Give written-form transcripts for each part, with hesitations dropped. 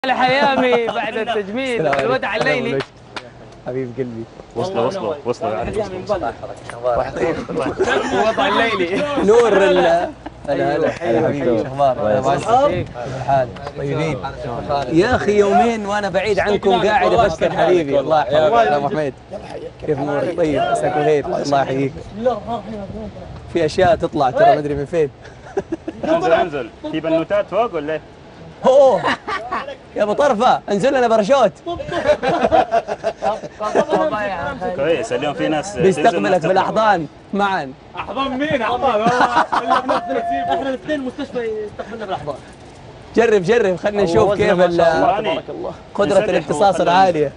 الحيامي بعد التجميل الودع الليلي. حبيب قلبي وصلوا الوضع الليلي. نور هلا حبيبي، شو اخبارك؟ الحال طيبين يا اخي. يومين وانا بعيد عنكم قاعد افكر حبيبي. الله يحفظك يا ابو حميد، كيف امورك؟ طيب مساك الخير، الله يحييك. في اشياء تطلع ترى ما ادري من فين. انزل في بنوتات فوق ولا ايه؟ اوه يا ابو طرفه انزل لنا باراشوت. كويس اليوم في ناس بيستقبلك بالاحضان معا. احضان مين؟ احضان احنا الاثنين مستشفى يستقبلنا بالاحضان. جرب خلينا نشوف كيف قدرة الامتصاص العالية.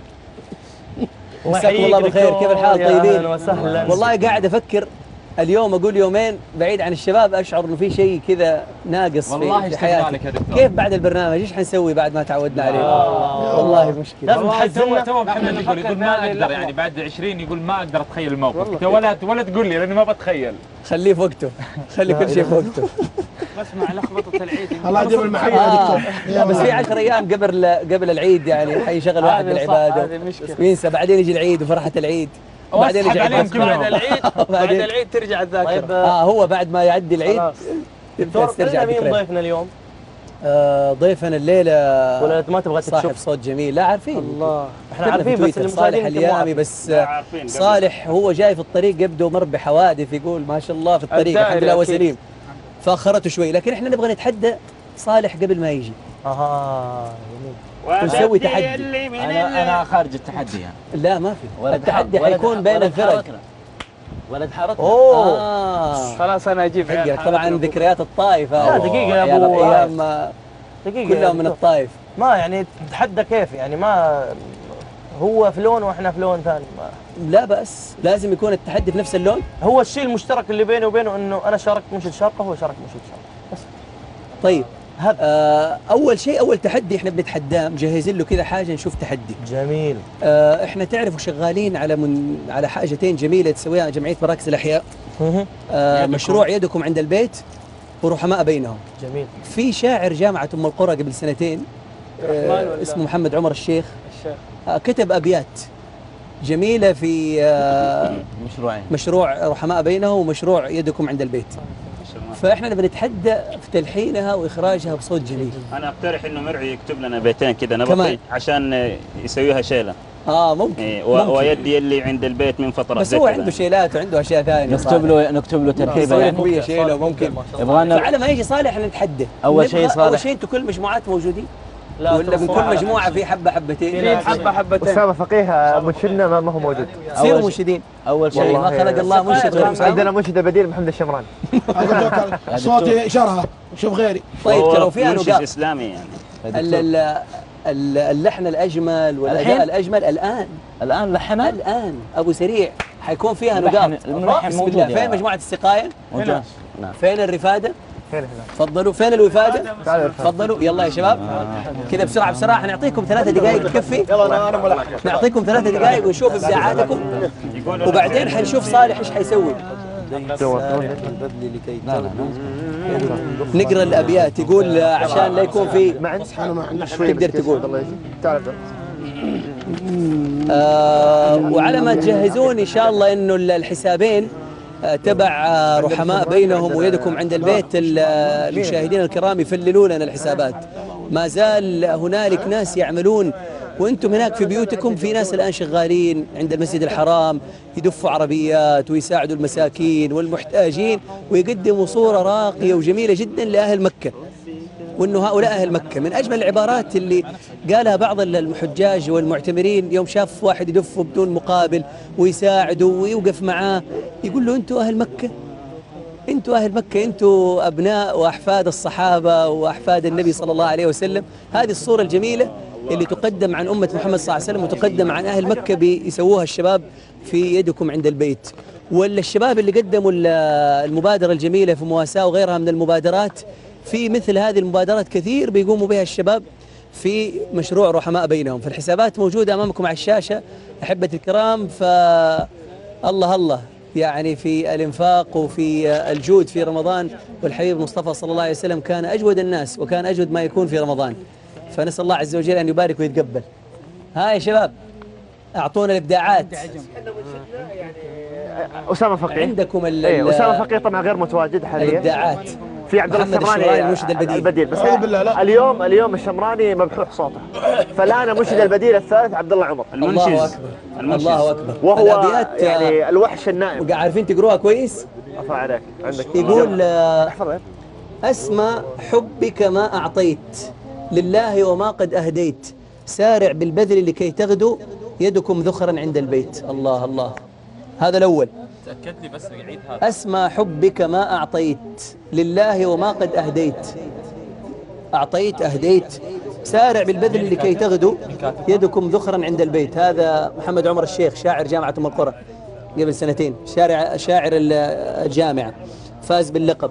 مساكم الله بالخير، كيف الحال؟ طيبين؟ والله قاعد افكر اليوم، اقول يومين بعيد عن الشباب اشعر انه في شيء كذا ناقص في حياتي. كيف بعد البرنامج ايش حنسوي بعد ما تعودنا عليه؟ والله مشكلة. والله تو محمد يقول ما اقدر، يعني بعد 20 يقول ما اقدر اتخيل الموقف. ولا تقول لي لاني ما بتخيل. خليه في وقته، خلي كل شيء في وقته. بسمع لخبطة العيد. الله يجيب المحية يا دكتور. لا بس في 10 ايام قبل العيد يعني حيشغل واحد بالعبادة وينسى، بعدين يجي العيد وفرحة العيد. بعدين يجي بعد العيد. بعد العيد ترجع الذاكرة. طيب هو بعد ما يعدي العيد ترجع. مين ضيفنا اليوم؟ ضيفنا الليلة ولا ما تبغى تشوف؟ صاحب صوت جميل. لا عارفين الله، احنا عارفين بس صالح اليامي. بس صالح هو جاي في الطريق يبدو مر بحوادث، يقول ما شاء الله في الطريق الحمد لله هو سليم، فاخرته شوي. لكن احنا نبغى نتحدى صالح قبل ما يجي. جميل. ونسوي تحدي. انا خارج التحدي يعني. لا ما في، التحدي حيكون بين الفرق. ولا تحركنا. خلاص انا اجيب حقك. طبعا ذكريات الطائف. لا دقيقة يا ابو ايام كلهم من الطائف. ما يعني تتحدى كيف يعني؟ ما هو في لون واحنا في لون ثاني. ما لا بأس، لازم يكون التحدي في نفس اللون. هو الشيء المشترك اللي بيني وبينه انه انا شاركت مشهد شارقه وهو شارك مشهد شارقه بس. طيب اول شيء، اول تحدي احنا بنتحداه مجهزين له كذا حاجه نشوف تحدي. جميل. احنا تعرفوا شغالين على حاجتين جميله تسويها جمعيه مراكز الاحياء. مشروع يدكم عند البيت ورحماء بينهم. جميل. في شاعر جامعه ام القرى قبل سنتين اسمه محمد عمر الشيخ. كتب ابيات جميله في مشروعين، مشروع رحماء بينهم ومشروع يدكم عند البيت. فاحنا نتحدى في تلحينها واخراجها بصوت جميل. انا اقترح انه مرعي يكتب لنا بيتين كذا نبطي عشان يسويها شيله. ممكن. ويدي اللي عند البيت من فتره. بس هو عنده شيلات وعنده اشياء ثانيه. نكتب له تركيبه يعني شيله ممكن. يبغانا على ما يجي صالح نتحدى. اول شيء صالح، اول شيء انتم كل مجموعات موجودين؟ لا ولا من كل مجموعه في حبه حبتين؟ في حبه حبتين. أسامة فقيه منشدنا ما هو موجود. صيروا منشدين. اول شيء ما خلق الله منشد غير عندنا منشد بديل محمد الشمراني. صوتي شرها شوف غيري. طيب لو فيها منشد اسلامي يعني. اللحن الاجمل والاداء الاجمل الان لحنها الان ابو سريع حيكون فيها نقاط. بسم الله. فين مجموعه السقايه؟ موجود. فين الرفاده؟ تفضلوا. فين الوفاده؟ تفضلوا يلا يا شباب. كذا بسرعه حنعطيكم 3 دقائق تكفي. نعطيكم 3 دقائق ونشوف ابداعاتكم وبعدين حنشوف صالح ايش حيسوي. نقرا الابيات. يقول عشان لا يكون في تقدر تقول. وعلى ما تجهزون ان شاء الله انه الحسابين تبع رحماء بينهم ويدكم عند البيت المشاهدين الكرام يفللوا لنا الحسابات. ما زال هنالك ناس يعملون وانتم هناك في بيوتكم. في ناس الان شغالين عند المسجد الحرام يدفوا عربيات ويساعدوا المساكين والمحتاجين ويقدموا صورة راقية وجميلة جدا لأهل مكة. وانه هؤلاء اهل مكة. من اجمل العبارات اللي قالها بعض المحجاج والمعتمرين يوم شاف واحد يدفه بدون مقابل ويساعده ويوقف معاه، يقول له انتوا اهل مكة، انتوا اهل مكة، انتوا ابناء واحفاد الصحابة واحفاد النبي صلى الله عليه وسلم. هذه الصورة الجميلة اللي تقدم عن أمة محمد صلى الله عليه وسلم وتقدم عن أهل مكة بيسووها الشباب في يدكم عند البيت. ولا الشباب اللي قدموا المبادرة الجميلة في مواساة وغيرها من المبادرات. في مثل هذه المبادرات كثير بيقوموا بها الشباب في مشروع رحماء بينهم. فالحسابات موجودة أمامكم على الشاشة أحبتي الكرام. الله يعني في الإنفاق وفي الجود في رمضان. والحبيب المصطفى صلى الله عليه وسلم كان أجود الناس وكان أجود ما يكون في رمضان. فنسأل الله عز وجل أن يبارك ويتقبل. ها يا شباب أعطونا الإبداعات. أسامة فقيه عندكم أسامة فقيه طبعا غير متواجد حاليا. الإبداعات. في عبد الله الشمراني المنشد البديل بس بالله اليوم الشمراني مبحوح صوته، فالآن منشد البديل الثالث عبد الله عمر الله أكبر. الله أكبر. وهو الأبيات يعني الوحش النائم. عارفين تقروها كويس؟ أفا عليك عندك يقول احفظها. أسمى حبك ما أعطيت لله وما قد أهديت، سارع بالبذل لكي تغدو يدكم ذخرا عند البيت. الله الله. هذا الأول. تأكد لي بس عيد هذا. أسمى حبك ما أعطيت لله وما قد أهديت، أعطيت أهديت، سارع بالبذل لكي تغدو يدكم ذخرا عند البيت. هذا محمد عمر الشيخ شاعر جامعة أم القرى قبل سنتين، شاعر الجامعة، فاز باللقب.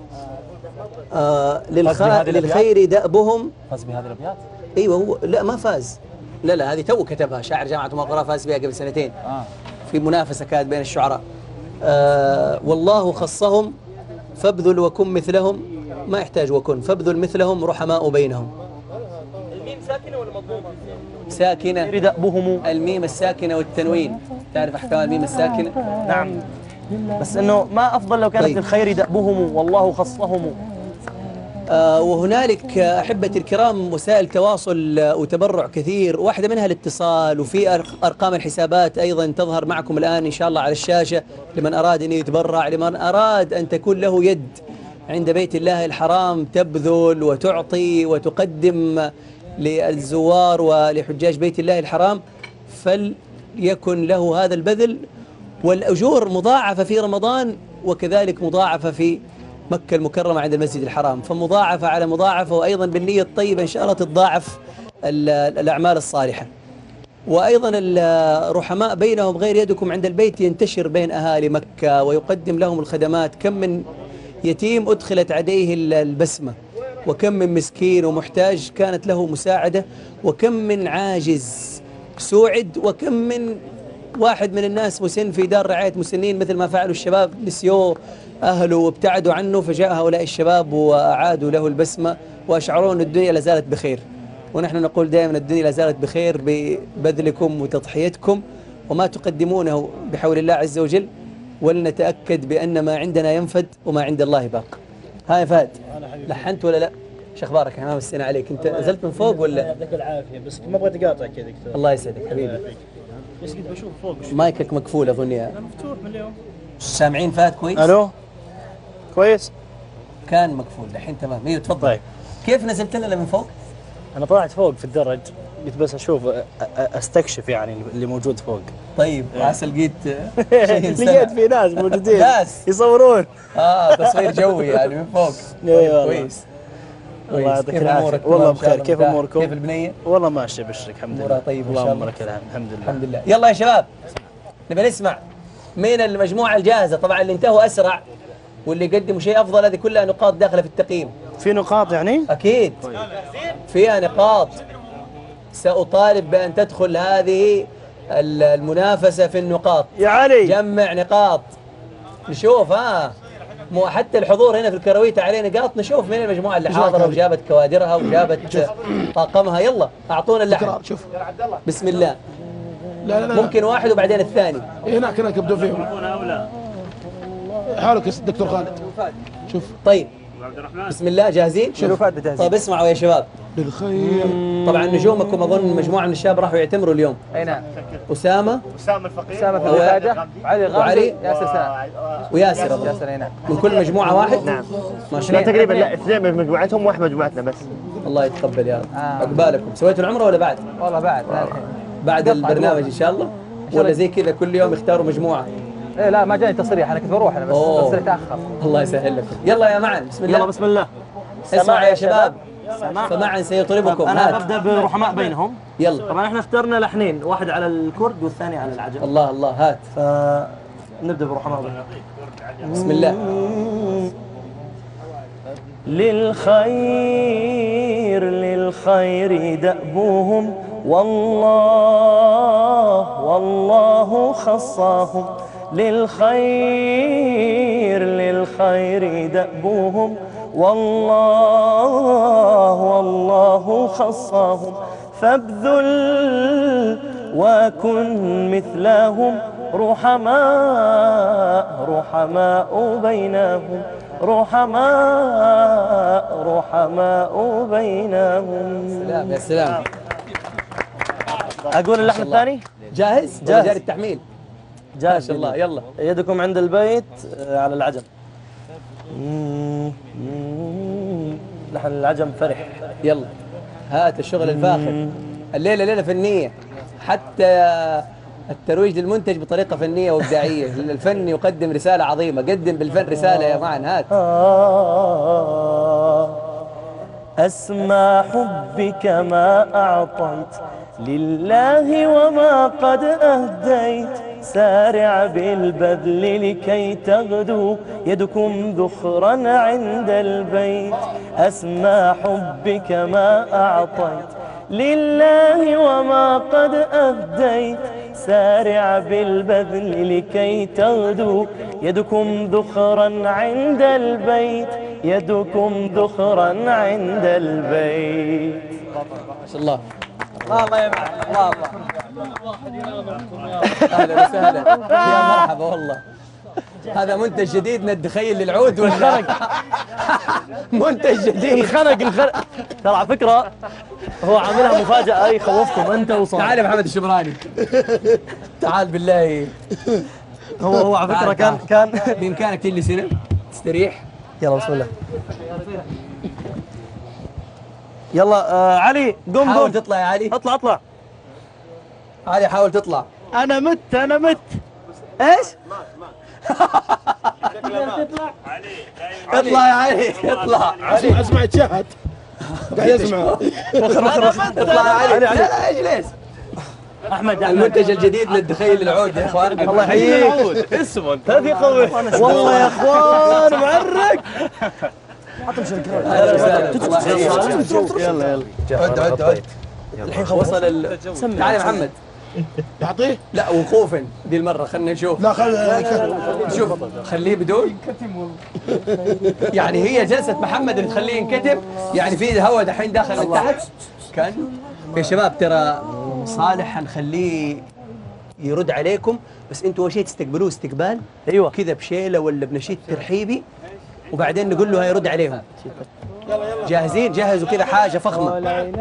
للخير دأبهم. فاز بهذه الأبيات؟ ايوه هو لا ما فاز، لا هذه تو كتبها، شاعر جامعة أم القرى فاز بها قبل سنتين. في منافسة كانت بين الشعراء. والله خصهم فابذل وكن مثلهم، ما يحتاج وكن، فابذل مثلهم رحماء بينهم. الميم ساكنة ولا مضمومة؟ ساكنة. ردأبهم. الميم الساكنة والتنوين، تعرف أحكام الميم الساكنة؟ نعم، بس إنه ما أفضل لو كانت طيب. الخير دأبهم والله خصهم. وهنالك أحبتي الكرام وسائل تواصل وتبرع كثير، واحدة منها الاتصال، وفي أرقام الحسابات أيضا تظهر معكم الآن إن شاء الله على الشاشة، لمن أراد أن يتبرع، لمن أراد أن تكون له يد عند بيت الله الحرام، تبذل وتعطي وتقدم للزوار ولحجاج بيت الله الحرام، فليكن له هذا البذل، والأجور مضاعفة في رمضان وكذلك مضاعفة في مكة المكرمة عند المسجد الحرام، فمضاعفة على مضاعفة، وأيضا بالنية الطيبة إن شاء الله تتضاعف الأعمال الصالحة. وأيضا الرحماء بينهم غير يدكم عند البيت ينتشر بين أهالي مكة ويقدم لهم الخدمات. كم من يتيم أدخلت عليه البسمة، وكم من مسكين ومحتاج كانت له مساعدة، وكم من عاجز سوعد، وكم من واحد من الناس مسن في دار رعاية مسنين مثل ما فعلوا الشباب، نسيوه أهله وابتعدوا عنه، فجاء هؤلاء الشباب وأعادوا له البسمة وأشعرون أن الدنيا لازالت بخير. ونحن نقول دائما الدنيا لازالت بخير ببذلكم وتضحيتكم وما تقدمونه بحول الله عز وجل، ولنتأكد بأن ما عندنا ينفد وما عند الله باق. هاي فهد، لحنت ولا لا؟ شو اخبارك؟ ما مسينا عليك، انت نزلت من فوق ولا؟ يعطيك العافيه، بس ما ابغى اقاطعك يا دكتور. الله يسعدك حبيبي. بس كنت بشوف فوق مايكك مقفول اظن يا. مفتوح من اليوم. سامعين فهد كويس؟ الو كويس؟ كان مقفول الحين تمام. ايوه تفضل. طيب. كيف نزلت لنا من فوق؟ انا طلعت فوق في الدرج، قلت بس اشوف استكشف يعني اللي موجود فوق. طيب عسى لقيت شيء لقيت في ناس موجودين ناس يصورون. تصوير جوي يعني من فوق. ايوه كويس. الله يعطيك كيف العافيه. امورك؟ والله بخير. كيف اموركم؟ كيف البنيه؟ والله ماشي ابشرك الحمد لله. طيب ان شاء الله. اللهم لك الحمد. الحمد لله. الحمد لله. يلا يا شباب نبي نسمع من المجموعه الجاهزه، طبعا اللي انتهوا اسرع واللي قدموا شيء افضل هذه كلها نقاط داخله في التقييم. في نقاط يعني؟ اكيد فيها نقاط. سأطالب بأن تدخل هذه المنافسة في النقاط. يا علي جمع نقاط نشوف. مو حتى الحضور هنا في الكرويت عليه نقاط، نشوف مين المجموعة اللي حاضرة وجابت كوادرها وجابت طاقمها. يلا أعطونا اللحن. شوف بسم الله. لا ممكن واحد وبعدين الثاني. هناك يبدو فيهم حالك يا دكتور خالد. شوف طيب بسم الله جاهزين؟ شوف جاهزين. طيب اسمعوا يا شباب. للخير. طبعا نجومكم اظن مجموعه من الشباب راحوا يعتمروا اليوم. اي نعم. اسامه الفقيه، اسامه الفقيه، علي وعلي ياسر سنة وياسر. ياسر اي نعم. من كل مجموعه واحد. نعم. ما شاء الله. تقريبا لا اثنين من مجموعتهم واحد مجموعتنا بس. الله يتقبل يا رب. عقبالكم. سويتوا العمره ولا بعد؟ والله بعد الحين. بعد البرنامج ان شاء الله، ولا زي كذا كل يوم يختاروا مجموعه؟ ايه لا ما جاني تصريح، انا كنت بروح انا بس التصريح تاخر. الله يسهل لكم. يلا يا معن بسم الله. يلا بسم الله. اسمعوا يا شباب. فمعا سيطربكم. انا ببدا برحماء بينهم. يلا. طبعا احنا اخترنا لحنين، واحد على الكرد والثاني على العجم. الله الله هات. فنبدا برحماء بينهم. بسم الله. للخير دأبهم والله خصاهم. للخير دأبهم والله خصهم فابذل وكن مثلهم رحماء بينهم رحماء بينهم. سلام يا سلام. أقول اللحن الثاني؟ جاهز؟ جاهز. جاري التحميل. جاهز ما شاء الله. يلا يدكم عند البيت على العجم. لحن العجم فرح. يلا هات الشغل الفاخر. الليلة ليلة فنية، حتى الترويج للمنتج بطريقة فنية وإبداعية. الفن يقدم رسالة عظيمة، قدم بالفن رسالة يا معن. هات. أسمى حبك ما أعطيت لله وما قد أهديت، سارع بالبذل لكي تغدو يدكم ذخرا عند البيت. أسمى حبك ما أعطيت لله وما قد أهديت، سارع بالبذل لكي تغدو يدكم ذخرا عند البيت، يدكم ذخرا عند البيت. ما شاء الله. الله يا معن. اهلا وسهلا، يا مرحبا والله. هذا منتج جديد ندخيل للعود ولا منتج جديد؟ الخنق ترى على فكرة هو عاملها مفاجأة يخوفكم أنت وصالح. تعال يا محمد الشبراني، تعال بالله. هو على فكرة كان بإمكانك تجي سنة تستريح. يلا بسم الله. يلا علي قم حاول قم تطلع يا علي. اطلع علي حاول تطلع. أنا مت إيش؟ اطلع يا علي اطلع. اسمع يتشهد قاعد يسمع. اطلع يا علي. لا اجلس. أحمد المنتج الجديد للدخيل للعود يا اخوان. الله يحييك. اسمه هذه قوي والله يا اخوان معرق. اهلا وسهلا. يلا عد. الحين وصل تعال يا محمد. يعطيه؟ لا وقوفا دي المره، خلينا نشوف. لا شوف خليه بدون. يعني هي جلسه محمد اللي تخليه ينكتم، يعني في هواء دحين داخل من تحت. كان يا شباب ترى صالح حنخليه يرد عليكم، بس انتوا اول شيء تستقبلوه استقبال ايوه كذا بشيله ولا بنشيد ترحيبي، وبعدين نقول له هيرد عليهم. جاهزين؟ جهزوا كذا حاجه فخمه.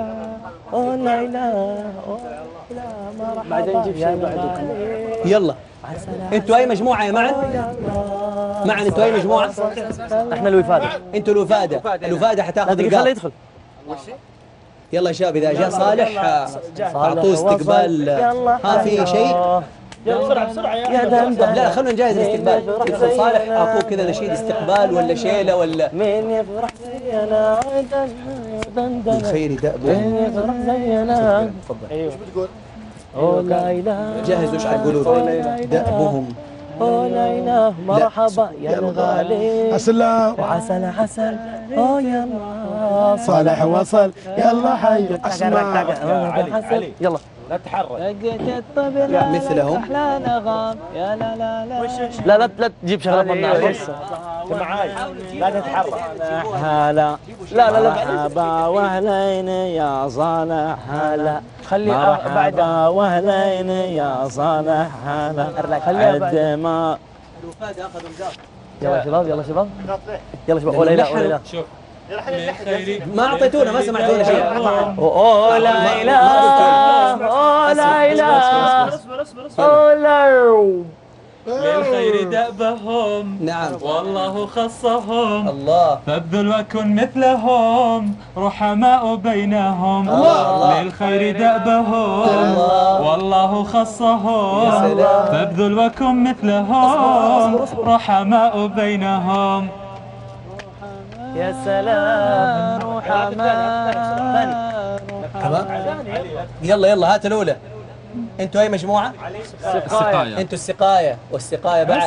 بعدين نجيب شيء بعدكم. يلا انتوا اي مجموعه يا معن انتوا اي مجموعه؟ احنا الوفاده. انتوا الوفاده حتاخذ دقيقه خليه يدخل. يلا يا شباب اذا جاء صالح اعطوه استقبال. ها في شيء؟ بسرعه يا دندن. طب لا خلونا نجهز الاستقبال. يدخل صالح اعطوه كذا نشيد استقبال ولا شيله ولا مين يفرح زينا دندن الخير دأبه. مين يفرح زينا. تفضل. ايوه أوه لا إله. جهزوا ايش حتقولوا دأبهم. أوه لا إله مرحبا يا الغالي. السلام وعسل عسل أوه يلا صالح وصل يلا حي. اسمع علي يلا لا تتحرك. مثلهم. لا تجيب شغلات ممنوعة. انت معاي لا تتحرك. هلا لا مرحبا واهلين يا صالح هلا. خلي بعد واهلين يا صالح هلا. خليها ما يلا شباب يلا شباب. ولا لا شوف ما اعطيتونا، ما سمعتونا شيء. اوه لا اله اوه لا اله اوه لا. للخير دأبهم نعم والله خصهم، الله. فابذل وكن مثلهم رحماء بينهم. للخير دأبهم والله خصهم، فابذل وكن مثلهم رحماء بينهم. يا سلام رحماء. يلا هات الاولى. انتوا اي مجموعه؟ السقاية. انتوا السقايه والسقايه بعد.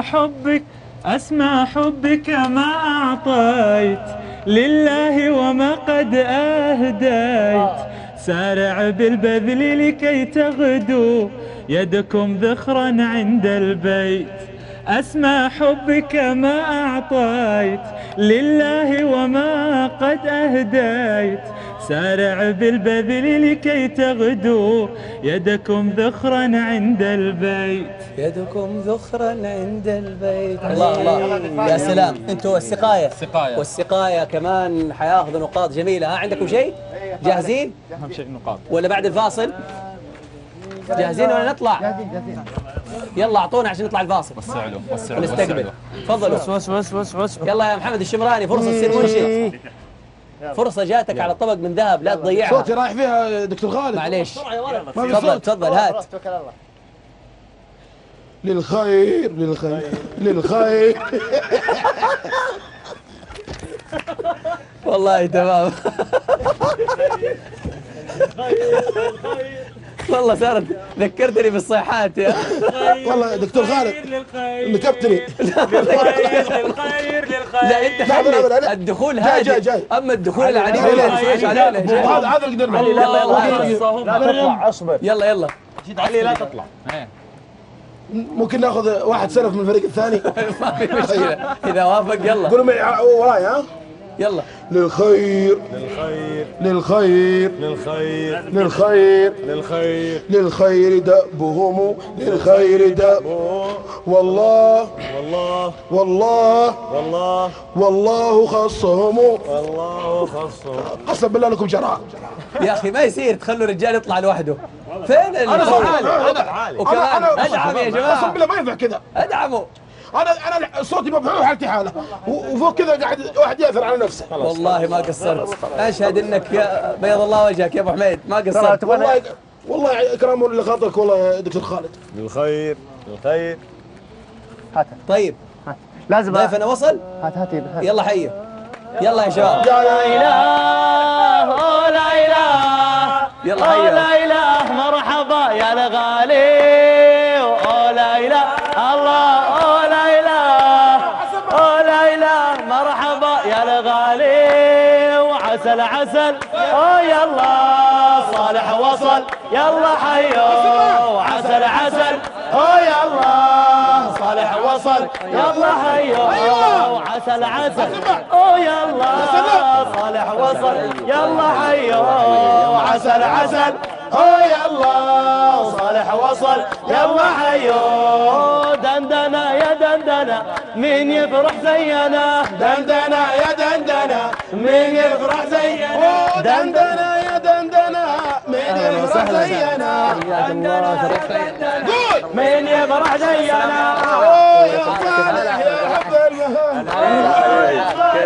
أسمى حبك ما أعطيت لله وما قد أهديت، سارع بالبذل لكي تغدو يدكم ذخرا عند البيت. أسمى حبك ما أعطيت لله وما قد أهديت سارع بالبذل لكي تغدو يدكم ذخرا عند البيت. يدكم ذخرا عند البيت. الله الله يا سلام. انتوا السقايه والسقايه كمان حياخذوا نقاط جميله. ها عندكم شيء؟ جاهزين؟ أهم شيء نقاط ولا بعد الفاصل؟ جاهزين ولا نطلع؟ جاهزين. يلا اعطونا عشان نطلع الفاصل. وسع له ونستقبل. تفضلوا. يلا يا محمد الشمراني فرصه تصير منشد. فرصه جاتك على طبق من ذهب لا تضيعها. صوتي رايح فيها دكتور خالد. معليش. ما في صوت. تفضل هات. للخير للخير للخير. والله تمام. والله صارت ذكرتني بالصيحات يا والله دكتور خالد نكبتني. لا انت خلي الدخول هادي. اما الدخول العنيف ايش علينا؟ هذا اللي قدرنا. تطلع اصبر. يلا علي لا تطلع. ممكن ناخذ واحد سلف من الفريق الثاني. ما في مشكله اذا وافق. يلا قولوا معي وراي. ها يلا. للخير للخير للخير للخير دأبهم للخير دأب. والله والله خصهم. قسم بالله لكم شرع. يا اخي ما يصير تخلوا الرجال يطلع لوحده. فين انا صوت عالي. وكمان ادعم يا جماعه. قسم بالله ما ينفع كذا. ادعموا. انا صوتي مبحوح حالتي حاله وفوق كذا قاعد واحد ياثر على نفسه. والله ما قصرت. اشهد انك يا بيض الله وجهك يا ابو حميد ما قصرت. والله اكرام لخاطرك والله يا دكتور خالد. للخير هاتها. طيب لازم ضيفنا وصل. هاتي يلا حيه. يلا يا شباب. لا اله لا اله يلا حيه. لا اله مرحبا يا الغالي. لا اله الله. لا اله مرحبا يا الغالي. وعسل عسل يلا صالح وصل يلا حيو. وعسل عسل يلا صالح وصل يلا حيو. وعسل عسل يلا صالح وصل يلا حيو. وعسل عسل يلا صالح وصل يلا حيو. دندنا يا دندنا مين يفرح زينا. دندنا يا دندنا مين يفرح زينا. دندنا يا دندنا مين يفرح زينا. دندنا يا دندنا مين يفرح زينا. يا صالح يا عبد المهان.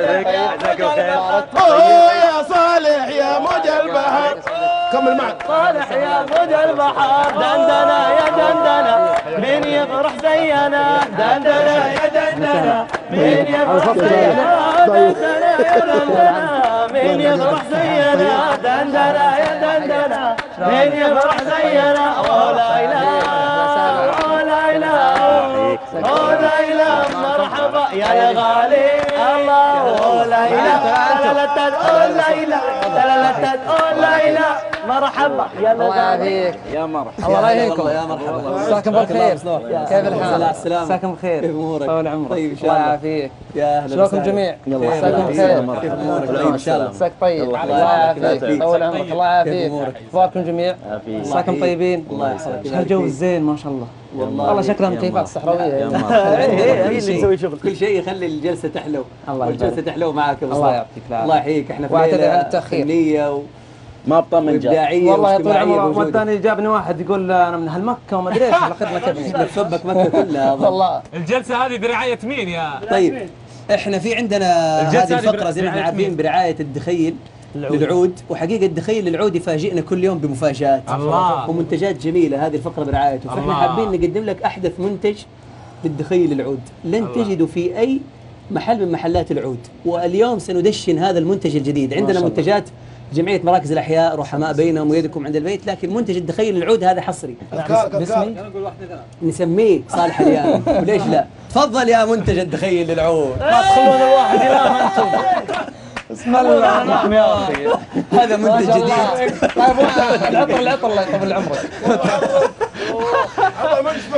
يا صالح يا موج البحر. كمل معك. صالح يا موج البحر. دندنا يا دندنا مين يفرح زينا. دندنا يا دندنا مين يفرح زينا. دندنا يا دندنا مين يفرح زينا. دندنا يا دندنا مين يفرح زينا. لا اله لا اله لا اله مرحبا يا الغالي. الله لا اله لا اله لا اله مرحبا يا الله يعافيك. يا مرحبا. الله يهيكم. يا مرحبا. مساكم بالخير. كيف الحال؟ السلام. مساكم بخير. كيف امورك؟ طول عمرك. طيب ان شاء الله الله. يعافيك. يا اهلا شلونكم جميع؟ مساكم بخير. كيف امورك؟ طيب ان شاء الله. مساك طيب. الله يعافيك. طول عمرك. الله يعافيك. اخباركم جميع؟ مساكم طيبين. الله يسعدك. هالجو الزين ما شاء الله. والله شكلها مكيفات الصحراوية. كل شيء يخلي الجلسه تحلو. والجلسه تحلو معك ابو الله صالح. يعطيك العافية. الله يحييك. احنا في واعتذر عن ليله التأخير. فنيه ما بطمن جاي. وابداعيه والله طول عمره موجودة. والثاني جابني واحد يقول انا من هالمكة وما ادري ايش على خدمة ابني. نفبك مكه كلها. والله الجلسة هذه برعاية مين يا؟ طيب احنا في عندنا هذه الفقره زي ما احنا عارفين برعايه الدخيل للعود. وحقيقه الدخيل للعود يفاجئنا كل يوم بمفاجات الله. ومنتجات جميله. هذه الفقره برعايته. فاحنا الله. حابين نقدم لك احدث منتج للدخيل للعود لن تجده في اي محل من محلات العود. واليوم سندشن هذا المنتج الجديد. عندنا منتجات جمعيه مراكز الاحياء رحماء بينهم ويدكم عند البيت. لكن منتج الدخيل للعود هذا حصري باسمي نسميه صالح اليان. وليش لا؟ تفضل يا منتج الدخيل للعود. ما تخلون الواحد اله انتم. بسم الله نعم يا اخي. هذا منتج جديد. طيب العطر الله يطول عمرك. الله ما يشفى.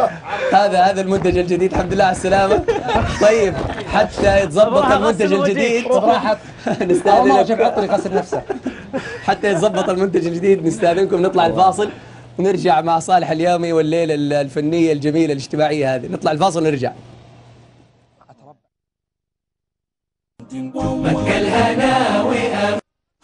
هذا المنتج الجديد. الحمد لله على السلامة. طيب حتى يتظبط المنتج الجديد راحت نستأذن شوف عطري يغسل نفسه. حتى يتظبط المنتج الجديد نستأذنكم نطلع الفاصل ونرجع مع صالح اليامي والليلة الفنية الجميلة الاجتماعية هذه. نطلع الفاصل ونرجع. مكة الهنا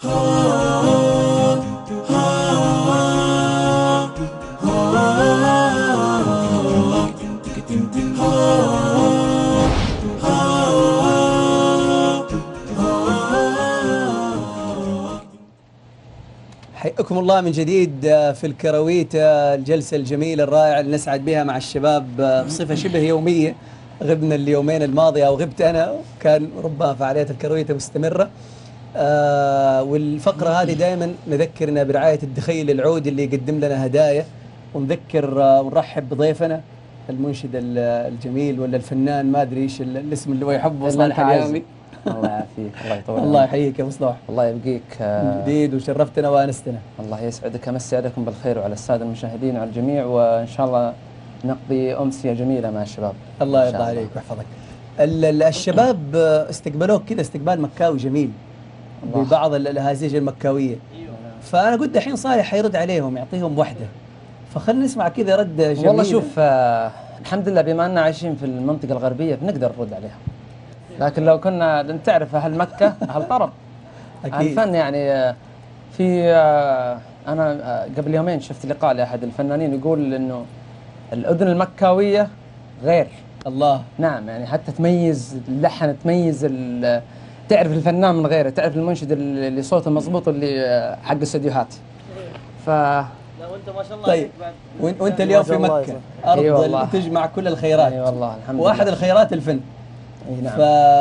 حياكم الله من جديد في الكرويت، الجلسة الجميلة الرائعة اللي نسعد بها مع الشباب بصفة شبه يومية. غبنا اليومين الماضية أو غبت أنا، كان ربما فعاليات الكرويت مستمرة. والفقرة هذه دائما نذكرنا برعاية الدخيل العود اللي يقدم لنا هدايا، ونذكر ونرحب بضيفنا المنشد الجميل ولا الفنان، ما أدري إيش الاسم اللي هو يحبه، صالح اليامي. الله يعافيك. الله يطول الله يحييك يا مصطفى. الله يبقيك جديد وشرفتنا وانستنا. الله يسعدك. امسي عليكم بالخير وعلى الساده المشاهدين وعلى الجميع، وان شاء الله نقضي امسيه جميله مع الشباب. الله يرضى عليك ويحفظك. الشباب استقبلوك كذا استقبال مكاوي جميل ببعض الهازيج المكاويه. فانا قلت الحين صالح حيرد عليهم يعطيهم وحده، فخلنا نسمع كذا رد جميل. والله شوف الحمد لله بما اننا عايشين في المنطقه الغربيه بنقدر نرد عليها، لكن لو كنا تعرف اهل مكه اهل طرب أكيد. الفن يعني في انا قبل يومين شفت لقاء لاحد الفنانين يقول انه الاذن المكاويه غير. الله. نعم، يعني حتى تميز اللحن، تميز تعرف الفنان من غيره، تعرف المنشد اللي صوته مضبوط اللي حق الاستديوهات. ف وانت ما شاء الله. طيب وانت اليوم في مكه ارض تجمع كل الخيرات. اي والله الحمد لله. واحد الخيرات الفن. اي نعم.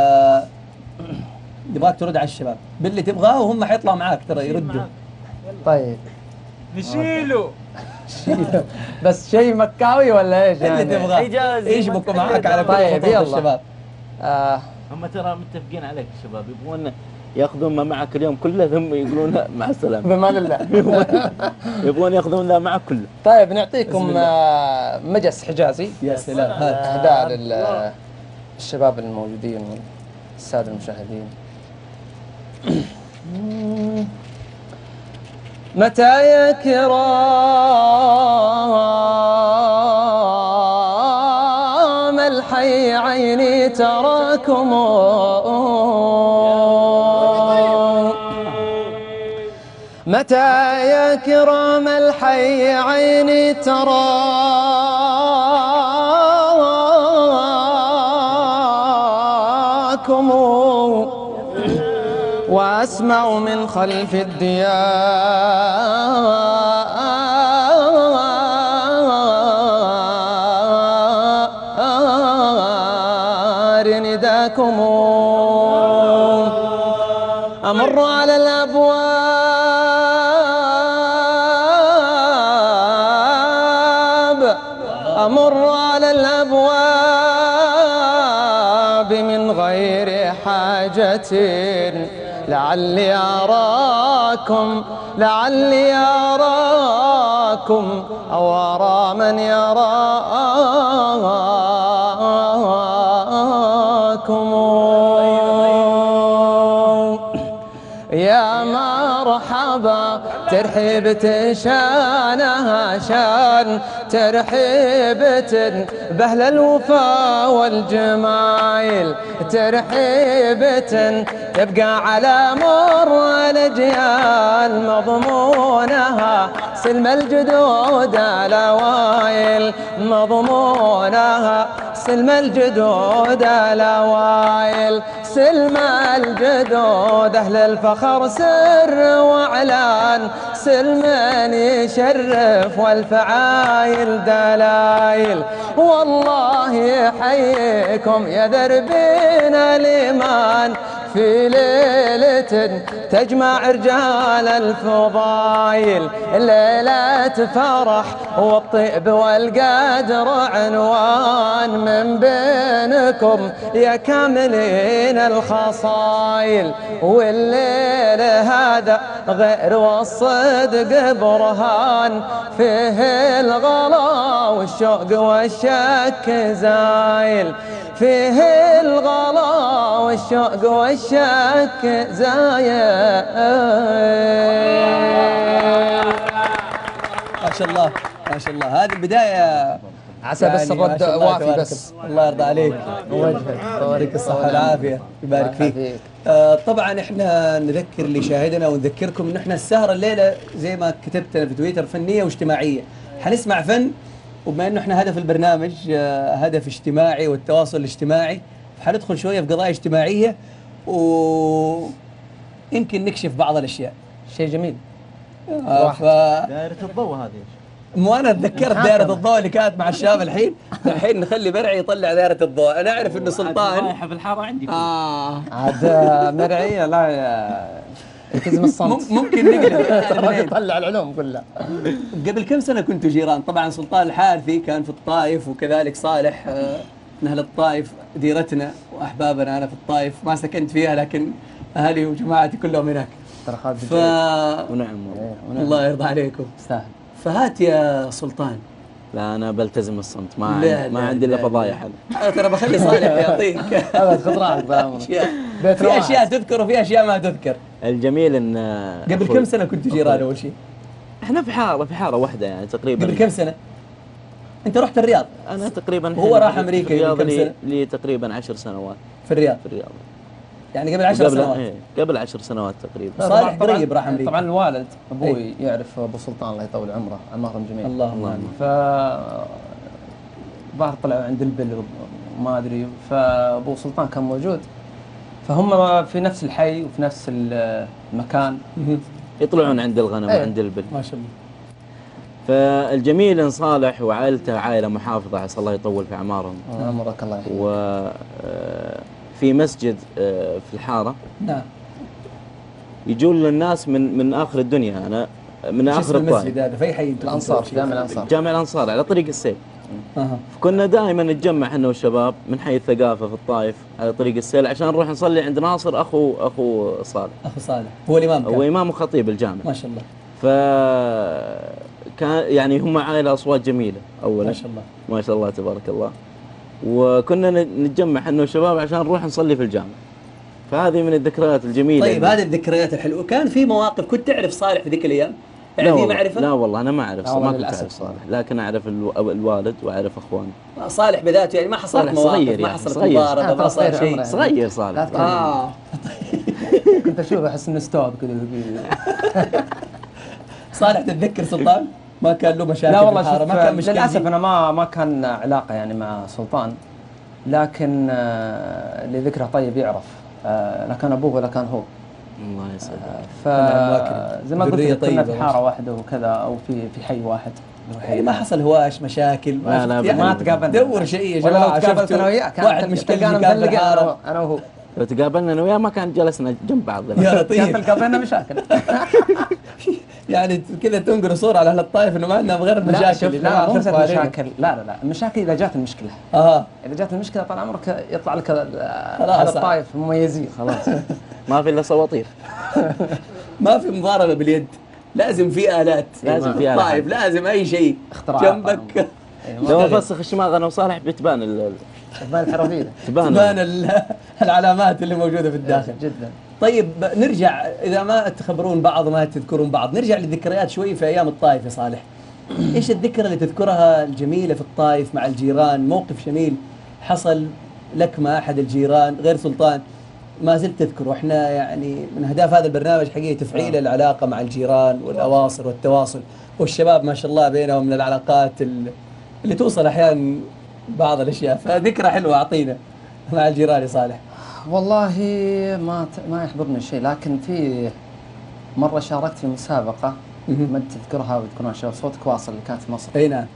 نبغاك ترد على الشباب باللي تبغاه وهم حيطلعوا معاك ترى يردوا. طيب نشيله بس شيء مكاوي ولا ايش يعني؟ اللي تبغاه ايش بكوا معاك على كل طيب خطوات الشباب. هم ترى متفقين عليك الشباب، يبغون ياخذون ما معك اليوم كله ثم يقولون مع السلامه. بمان الله. يبغون ياخذون ذا معك كله. طيب نعطيكم مجس حجازي. يا سلام. اهداء للشباب الموجودين والساده المشاهدين. متى يا كرام الحي عيني تراكم، متى يا كرام الحي عيني تراكم، وأسمع من خلف الديار نداكم، أمر على الأبواب، أمر على الأبواب من غير حاجة، لعلي أراكم، لعلي أراكم أو أرى من يراكم. يا مرحبا ترحيبة شانها شان، ترحيبة بأهل الوفا والجمايل، ترحيبة تبقى على مر الأجيال، مضمونها سلم الجدود الأوائل، مضمونها سلم الجدود الأوائل، سلم الجدود أهل الفخر سر وإعلان، سلم يشرف والفعايل دلايل. والله يحييكم يا دربين الإيمان في ليلة تجمع رجال الفضايل، ليلة فرح والطيب والقدر عنوان، من بينكم يا كاملين الخصايل، والليل هذا غير والصدق برهان، فيه الغلا والشوق والشك زايل، فيه الغلا والشوق والشك زايل. ما شاء الله ما شاء الله. هذه البداية عسى بس يعني ما الرد شاء الله وافي تبارك بس. الله يرضى عليك وجهك يعطيك الصحة والعافية يبارك فيك. طبعا احنا نذكر اللي شاهدنا ونذكركم ان احنا السهرة الليلة زي ما كتبت أنا في تويتر فنية واجتماعية. حنسمع فن، وبما انه احنا هدف البرنامج هدف اجتماعي والتواصل الاجتماعي، حندخل شوية في قضايا اجتماعية ويمكن نكشف بعض الاشياء. شيء جميل. دائرة الضوء هذه مو انا تذكرت دائرة الضوء اللي كانت مع الشباب الحين نخلي مرعي يطلع دائرة الضوء. انا اعرف انه سلطان رايحة في الحارة عندي. عاد مرعية لا يلتزم الصمت. ممكن نقلب. يطلع العلوم كلها. قبل كم سنة كنتوا جيران؟ طبعا سلطان الحارثي كان في الطائف وكذلك صالح من اهل الطائف، ديرتنا واحبابنا. انا في الطائف ما سكنت فيها لكن اهلي وجماعتي كلهم هناك. ترى خالد ونعم الله يرضى عليكم. يستاهل. فهات يا سلطان. لا أنا بلتزم الصمت، ما لا ما عندي إلا فضايح. انا ترى بخلي صالح يعطيك. ابد خذ راحتك بأمرك. في اشياء تذكر وفي اشياء ما تذكر. الجميل ان قبل كم سنة كنتوا جيران اول شيء؟ احنا في حارة واحدة يعني تقريبا. قبل كم سنة؟ انت رحت الرياض؟ انا تقريبا هو راح امريكا قبل كم سنة؟ لي تقريبا 10 سنوات في الرياض. يعني قبل 10 سنوات. قبل 10 سنوات تقريبا. صالح قريب راح امريكا. طبعا الوالد ابوي يعرف ابو سلطان الله يطول عمره، عمارهم جميل. اللهم امين. ف ظهر طلعوا عند البل وما ادري، فابو سلطان كان موجود، فهم في نفس الحي وفي نفس المكان. يطلعون عند الغنم وعند البل. ما شاء الله. فالجميل ان صالح وعائلته عائله محافظه، عسى الله يطول في اعمارهم. عمرك الله يحفظك. وفي مسجد في الحاره. نعم. يجون الناس من اخر الدنيا، انا من اخر الطائف. المسجد هذا في حي الانصار، جامع الانصار. جامع الانصار على طريق السيل. فكنا دائما نتجمع احنا والشباب من حي الثقافه في الطائف على طريق السيل عشان نروح نصلي عند ناصر اخو صالح. اخو صالح هو الامام. هو امام وخطيب الجامع. ما شاء الله. كان يعني هم عائله اصوات جميله اولا. ما شاء الله. ما شاء الله تبارك الله. وكنا نتجمع احنا والشباب عشان نروح نصلي في الجامع. فهذه من الذكريات الجميله. طيب هذه الذكريات الحلوه، كان في مواقف كنت تعرف صالح في ذيك الايام؟ يعني في معرفه؟ لا والله انا ما اعرف، ما كنت للأسف اعرف صالح، لكن اعرف الوالد واعرف اخوانه. صالح بذاته يعني ما حصلت مواقف، صغير ما يعني حصلت صغير. مضاربه، ما صار شيء. صغير صالح. كنت اشوف احس انه ستوب كذا. صالح تتذكر سلطان؟ ما كان له مشاكل؟ لا والله في الحارة؟ شوف، ما كان مشكلة. للاسف انا ما كان علاقه يعني مع سلطان، لكن اللي ذكره طيب يعرف، لا كان ابوه ولا كان هو. الله يسعدك. زي ما قلت لك كنا في حاره واحده وكذا، او في حي واحد. يعني ما حصل هواش مشاكل؟ لا ما تقابلنا. دور شيء يا ولا جماعه. لو تقابلت انا وياه واحد مشكلة كان في الحارة. انا وهو. لو تقابلنا انا وياه ما كان جلسنا جنب بعض. يا لطيف. كان تقابلنا مشاكل. يعني كذا تنقل صورة على اهل الطائف انه ما عندنا غير المشاكل. لا مو مشاكل، لا المشاكل اذا جات المشكله. اذا جات المشكله طال عمرك يطلع لك اهل الطائف مميزين. خلاص ما في الا سواطير. ما في مضاربة باليد، لازم في آلات. لازم في آلات. طيب لازم أي شيء جنبك. لو افسخ الشماغ انا وصالح بتبان الحرفيه. تبان العلامات اللي موجودة في الداخل. جدا. طيب نرجع، إذا ما تخبرون بعض وما تذكرون بعض، نرجع للذكريات شوي في أيام الطائف يا صالح. إيش الذكرى اللي تذكرها الجميلة في الطائف مع الجيران؟ موقف جميل حصل لك مع أحد الجيران غير سلطان ما زلت تذكره. احنا يعني من أهداف هذا البرنامج حقيقة تفعيل العلاقة مع الجيران والأواصر والتواصل، والشباب ما شاء الله بينهم من العلاقات اللي توصل أحيانا بعض الأشياء. فذكرى حلوة أعطينا مع الجيران يا صالح. والله ما يحضرني شيء، لكن في مرة شاركت في مسابقة ما تذكرها وتذكرون شباب صوتك واصل اللي كانت في مصر. اي نعم.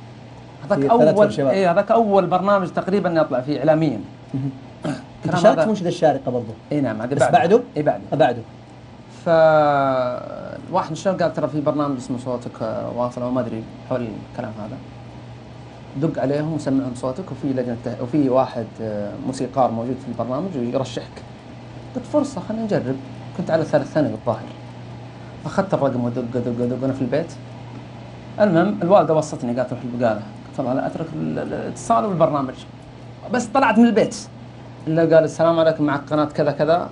هذاك أول برنامج تقريبا نطلع فيه إعلاميا. انت شاركت في منشد الشارقة برضه؟ اي نعم. بس بعده؟ اي بعده. بعده. فواحد من الشباب قال ترى في برنامج اسمه صوتك واصل او ما ادري حول الكلام هذا، دق عليهم وسمعهم صوتك، وفي لجنه وفي واحد موسيقار موجود في البرنامج ويرشحك. قلت فرصه خلينا نجرب. كنت على ثالث ثانوي الظاهر، اخذت الرقم ودق دق دق وانا في البيت. المهم الوالده وصتني قالت روح البقاله، طبعا لا اترك الاتصال والبرنامج. بس طلعت من البيت الا قال السلام عليكم مع قناه كذا كذا،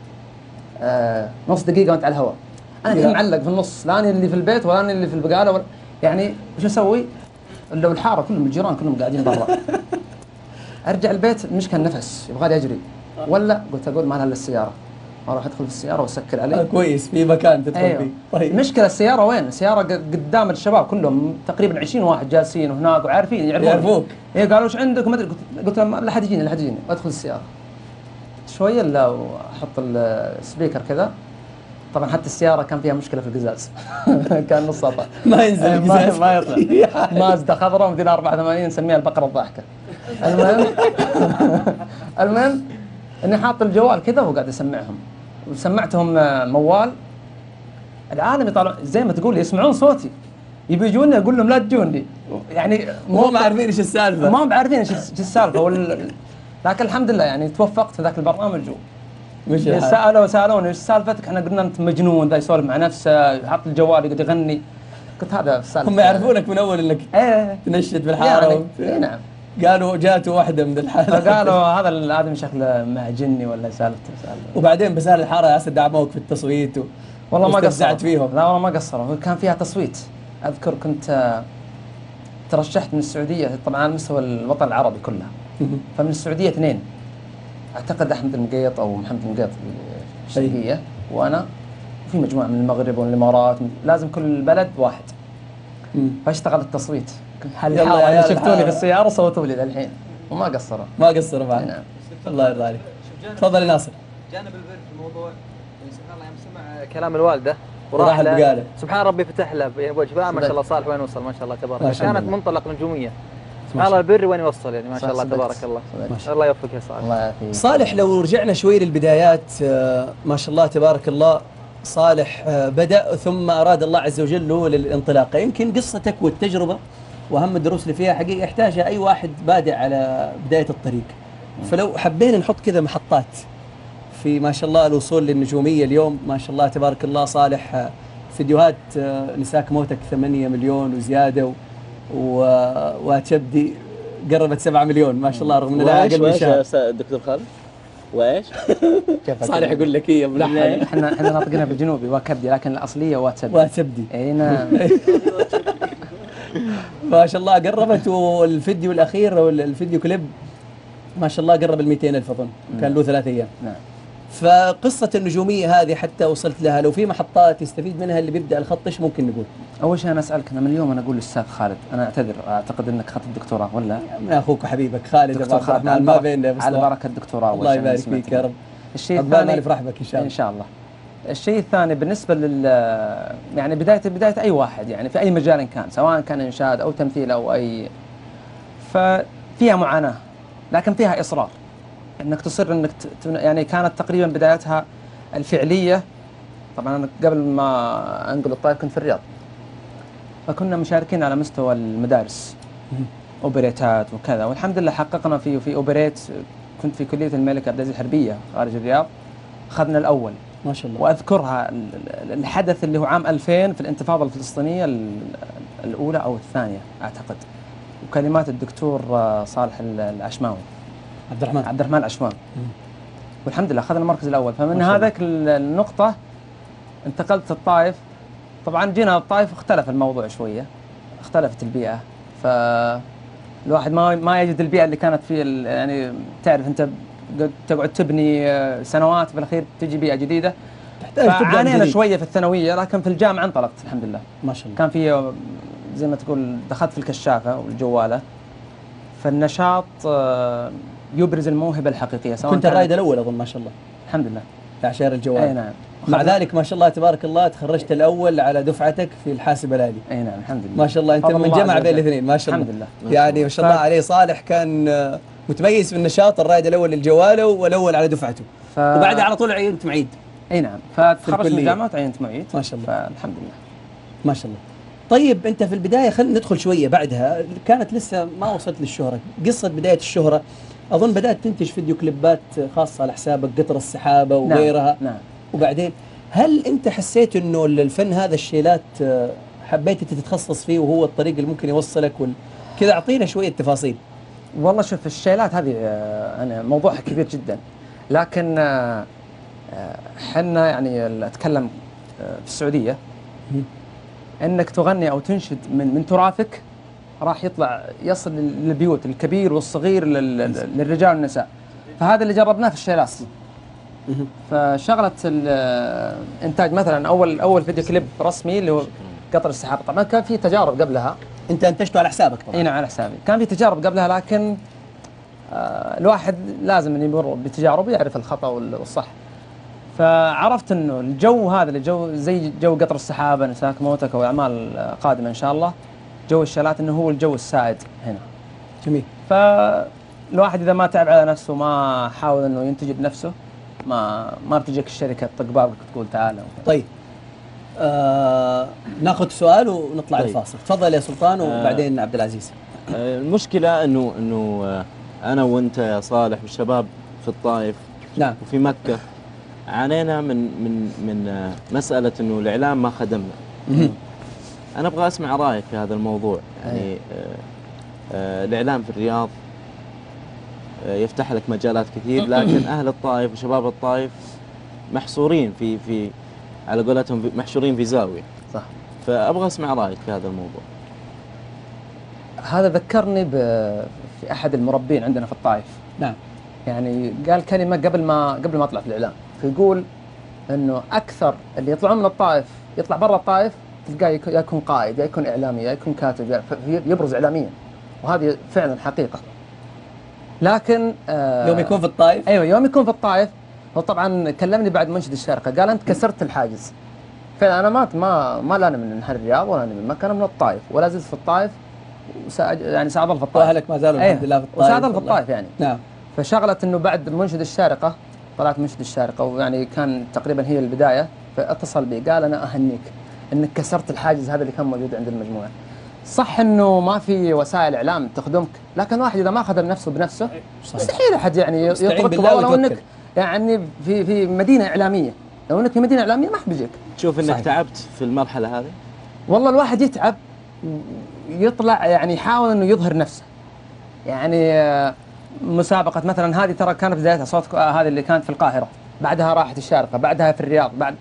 نص دقيقه وانت على الهواء. انا الحين معلق في النص، لا أنا اللي في البيت ولا أنا اللي في البقاله ولا يعني وش اسوي؟ لو الحاره كلهم الجيران كلهم قاعدين برا. ارجع البيت المشكله النفس يبغى لي اجري، ولا قلت اقول ما لها الا السياره، اروح ادخل في السياره واسكر عليه. كويس، في مكان تدخل فيه. طيب المشكله السياره وين؟ السياره قدام الشباب كلهم تقريبا 20 واحد جالسين وهناك وعارفين يعرفوك. ايه قالوا ايش عندك؟ ما ادري، قلت لهم لا حد يجيني لا حد يجيني، وادخل السياره شويه الا واحط السبيكر كذا. طبعا حتى السياره كان فيها مشكله في القزاز. كان نص سطح ما ينزل القزاز، ما يطلع. مازدا خضراء 284 نسميها البقره الضاحكه. المهم اني حاط الجوال كذا وقاعد اسمعهم، وسمعتهم موال. العالم يطالعون زي ما تقول يسمعون صوتي، يبي يجوني اقول لهم لا تجوني، يعني مو عارفين ايش السالفه، ما هم عارفين ايش السالفه. لكن الحمد لله يعني توفقت في ذاك البرنامج. سالوني ايش سالفتك؟ احنا قلنا انت مجنون ذا يسولف مع نفسه يحط الجوال يقعد يغني. قلت هذا السالفه. هم يعرفونك من اول انك تنشد في الحاره يعني نعم. قالوا جاته واحده من الحالات، قالوا هذا الادمي شكله مع جني ولا سالفته. وبعدين بس اهل الحاره يا اسد دعموك في التصويت والله ما قصرت فيهم. لا والله ما قصروا، كان فيها تصويت. اذكر كنت ترشحت من السعوديه طبعا على مستوى الوطن العربي كله. فمن السعوديه 2 اعتقد احمد المقيط او محمد المقيط الشرقيه وانا، وفي مجموعه من المغرب والامارات، لازم كل بلد واحد. فاشتغل التصويت. يعني شفتوني في السياره صوتوا لي للحين وما قصروا. ما قصروا معك. نعم. الله يرضى عليك. تفضل يا ناصر. جانب البر في الموضوع يعني سبحان الله يوم سمع كلام الوالده وراح البقاله سبحان ربي فتح له بوجه ما شاء الله. صالح وين وصل ما شاء الله تبارك الله. كانت منطلق نجوميه سبحان الله. البر وين يوصل يعني ما شاء الله تبارك الله. الله يوفقك يا صالح. الله يعافيك. صالح لو رجعنا شوي للبدايات، ما شاء الله تبارك الله، صالح بدأ ثم أراد الله عز وجل له للانطلاقة. يمكن قصتك والتجربة وأهم الدروس اللي فيها حقيقة يحتاجها أي واحد بادئ على بداية الطريق. فلو حبينا نحط كذا محطات في ما شاء الله الوصول للنجومية اليوم، ما شاء الله تبارك الله صالح، فيديوهات نساك موتك 8 مليون وزيادة، وتبدي قربت 7 مليون ما شاء الله، رغم انها اقل من شهر. دكتور خالد وايش؟ صالح يقول لك ايه ملحن. احنا ناطقينها بالجنوبي وكبدي، لكن الاصليه واتسبدي. اي نعم. ما شاء الله قربت، والفيديو الاخير او الفيديو كليب ما شاء الله قرب ال 200,000 اظن، كان له 3 ايام. نعم. فقصة النجومية هذه حتى وصلت لها، لو في محطات يستفيد منها اللي بيبدأ الخط ايش ممكن نقول؟ أول شيء أنا أسألك، أنا من اليوم أنا أقول للأستاذ خالد، أنا أعتذر، أعتقد أنك أخذت الدكتوراه ولا؟ من أخوك وحبيبك خالد دكتور خالد ما بيننا على بركة الدكتوراه. الله يبارك فيك يا رب. الشيء الثاني نفرح بك إن شاء الله. إن شاء الله. الشيء الثاني بالنسبة يعني بداية أي واحد يعني في أي مجال كان، سواء كان إنشاد أو تمثيل أو أي، ففيها معاناة لكن فيها إصرار. انك تصر انك يعني كانت تقريبا بدايتها الفعليه. طبعا انا قبل ما انقل الطائف كنت في الرياض، فكنا مشاركين على مستوى المدارس اوبريتات وكذا، والحمد لله حققنا في اوبريت. كنت في كليه الملك عبد العزيز الحربيه خارج الرياض، اخذنا الاول ما شاء الله. واذكرها الحدث اللي هو عام 2000 في الانتفاضه الفلسطينيه الاولى او الثانيه اعتقد، وكلمات الدكتور صالح العشماوي عبد الرحمن العشماوي، والحمد لله اخذنا المركز الاول. فمن هذاك النقطه انتقلت الطائف. طبعا جينا الطائف اختلف الموضوع شويه، اختلفت البيئه، فالواحد ما يجد البيئه اللي كانت في يعني تعرف انت تقعد تبني سنوات في الاخير تجي بيئه جديده. عانينا شويه في الثانويه، لكن في الجامعه انطلقت الحمد لله ما شاء الله. كان في زي ما تقول دخلت في الكشافه والجواله، فالنشاط يبرز الموهبه الحقيقيه. سواء كنت الرائد الاول اظن ما شاء الله الحمد لله في عشائر الجوال. اي نعم. مع ذلك ما شاء الله تبارك الله تخرجت الاول على دفعتك في الحاسب الالي. اي نعم الحمد لله ما شاء الله. انت من جمع بين الاثنين ما شاء الله الحمد لله. يعني ما شاء الله عليه. صالح كان متميز في النشاط، الرائد الاول للجواله والاول على دفعته، وبعدها على طول عينت معيد. اي نعم، فتخرجت من الجامعه وعينت معيد ما شاء الله. فالحمد لله ما شاء الله. طيب انت في البدايه خلينا ندخل شويه، بعدها كانت لسه ما وصلت للشهره، قصه بدايه الشهره اظن بدات تنتج فيديو كليبات خاصه على حسابك، قطر السحابه وغيرها. نعم. وبعدين هل انت حسيت انه الفن هذا الشيلات حبيت انت تتخصص فيه وهو الطريق اللي ممكن يوصلك كذا اعطينا شويه تفاصيل. والله شوف الشيلات هذه أنا موضوعها كبير جدا، لكن حنا يعني أتكلم في السعودية أنك تغني أو تنشد من تراثك راح يصل للبيوت الكبير والصغير للرجال والنساء. فهذا اللي جربناه في الشيلات. فشغلة الإنتاج مثلا أول فيديو كليب رسمي اللي هو قطر السحاب، طبعا كان في تجارب قبلها. أنت أنتجته على حسابك طبعا؟ اي نعم على حسابي. كان في تجارب قبلها، لكن الواحد لازم أن يمر بتجارب يعرف الخطأ والصح. فعرفت انه الجو هذا الجو زي جو قطر السحابه، نساك موتك واعمال قادمه ان شاء الله، جو الشيلات انه هو الجو السائد هنا. جميل. فالواحد اذا ما تعب على نفسه ما حاول انه ينتج بنفسه ما بتجيك الشركه تطق بابك تقول تعال. طيب ناخذ سؤال ونطلع طيب. الفاصل. تفضل يا سلطان وبعدين عبد العزيز. المشكله انه انا وانت يا صالح والشباب في الطائف نعم وفي مكه عانينا من مسألة إنه الإعلام ما خدمنا. أنا أبغى أسمع رأيك في هذا الموضوع. يعني الإعلام في الرياض يفتح لك مجالات كثير، لكن أهل الطائف وشباب الطائف محصورين في على قولتهم محشورين في زاوية. صح. فأبغى أسمع رأيك في هذا الموضوع. هذا ذكرني في أحد المربين عندنا في الطائف. نعم. يعني قال كلمة قبل ما أطلع في الإعلام، فيقول انه اكثر اللي يطلعون من الطائف يطلع برا الطائف تلقاه يكون قائد، يكون اعلامي، يكون كاتب، يبرز اعلاميا، وهذه فعلا حقيقه. لكن يوم يكون في الطائف، ايوه يوم يكون في الطائف، هو طبعا كلمني بعد منشد الشارقه قال انت كسرت الحاجز. فعلا انا ما لا انا من نهر الرياض ولا انا من مكه، انا من الطائف ولا زلت في الطائف يعني ساظل في الطائف. واهلك ما زالوا الحمد لله في الطائف وساظل في الطائف يعني. نعم. فشغلت انه بعد منشد الشارقه طلعت منشد الشارقه، ويعني كان تقريبا هي البدايه، فاتصل بي قال انا اهنيك انك كسرت الحاجز هذا اللي كان موجود عند المجموعه. صح انه ما في وسائل اعلام تخدمك، لكن واحد اذا ما خدم نفسه بنفسه مستحيل احد يعني يترك. لو انك يعني في مدينه اعلاميه، لو انك في مدينه اعلاميه ما بيجيك. تشوف انك تعبت في المرحله هذه؟ والله الواحد يتعب يطلع يعني يحاول انه يظهر نفسه. يعني مسابقة مثلا هذه ترى كانت بدايتها صوت هذه اللي كانت في القاهرة، بعدها راحت الشارقة، بعدها في الرياض، بعد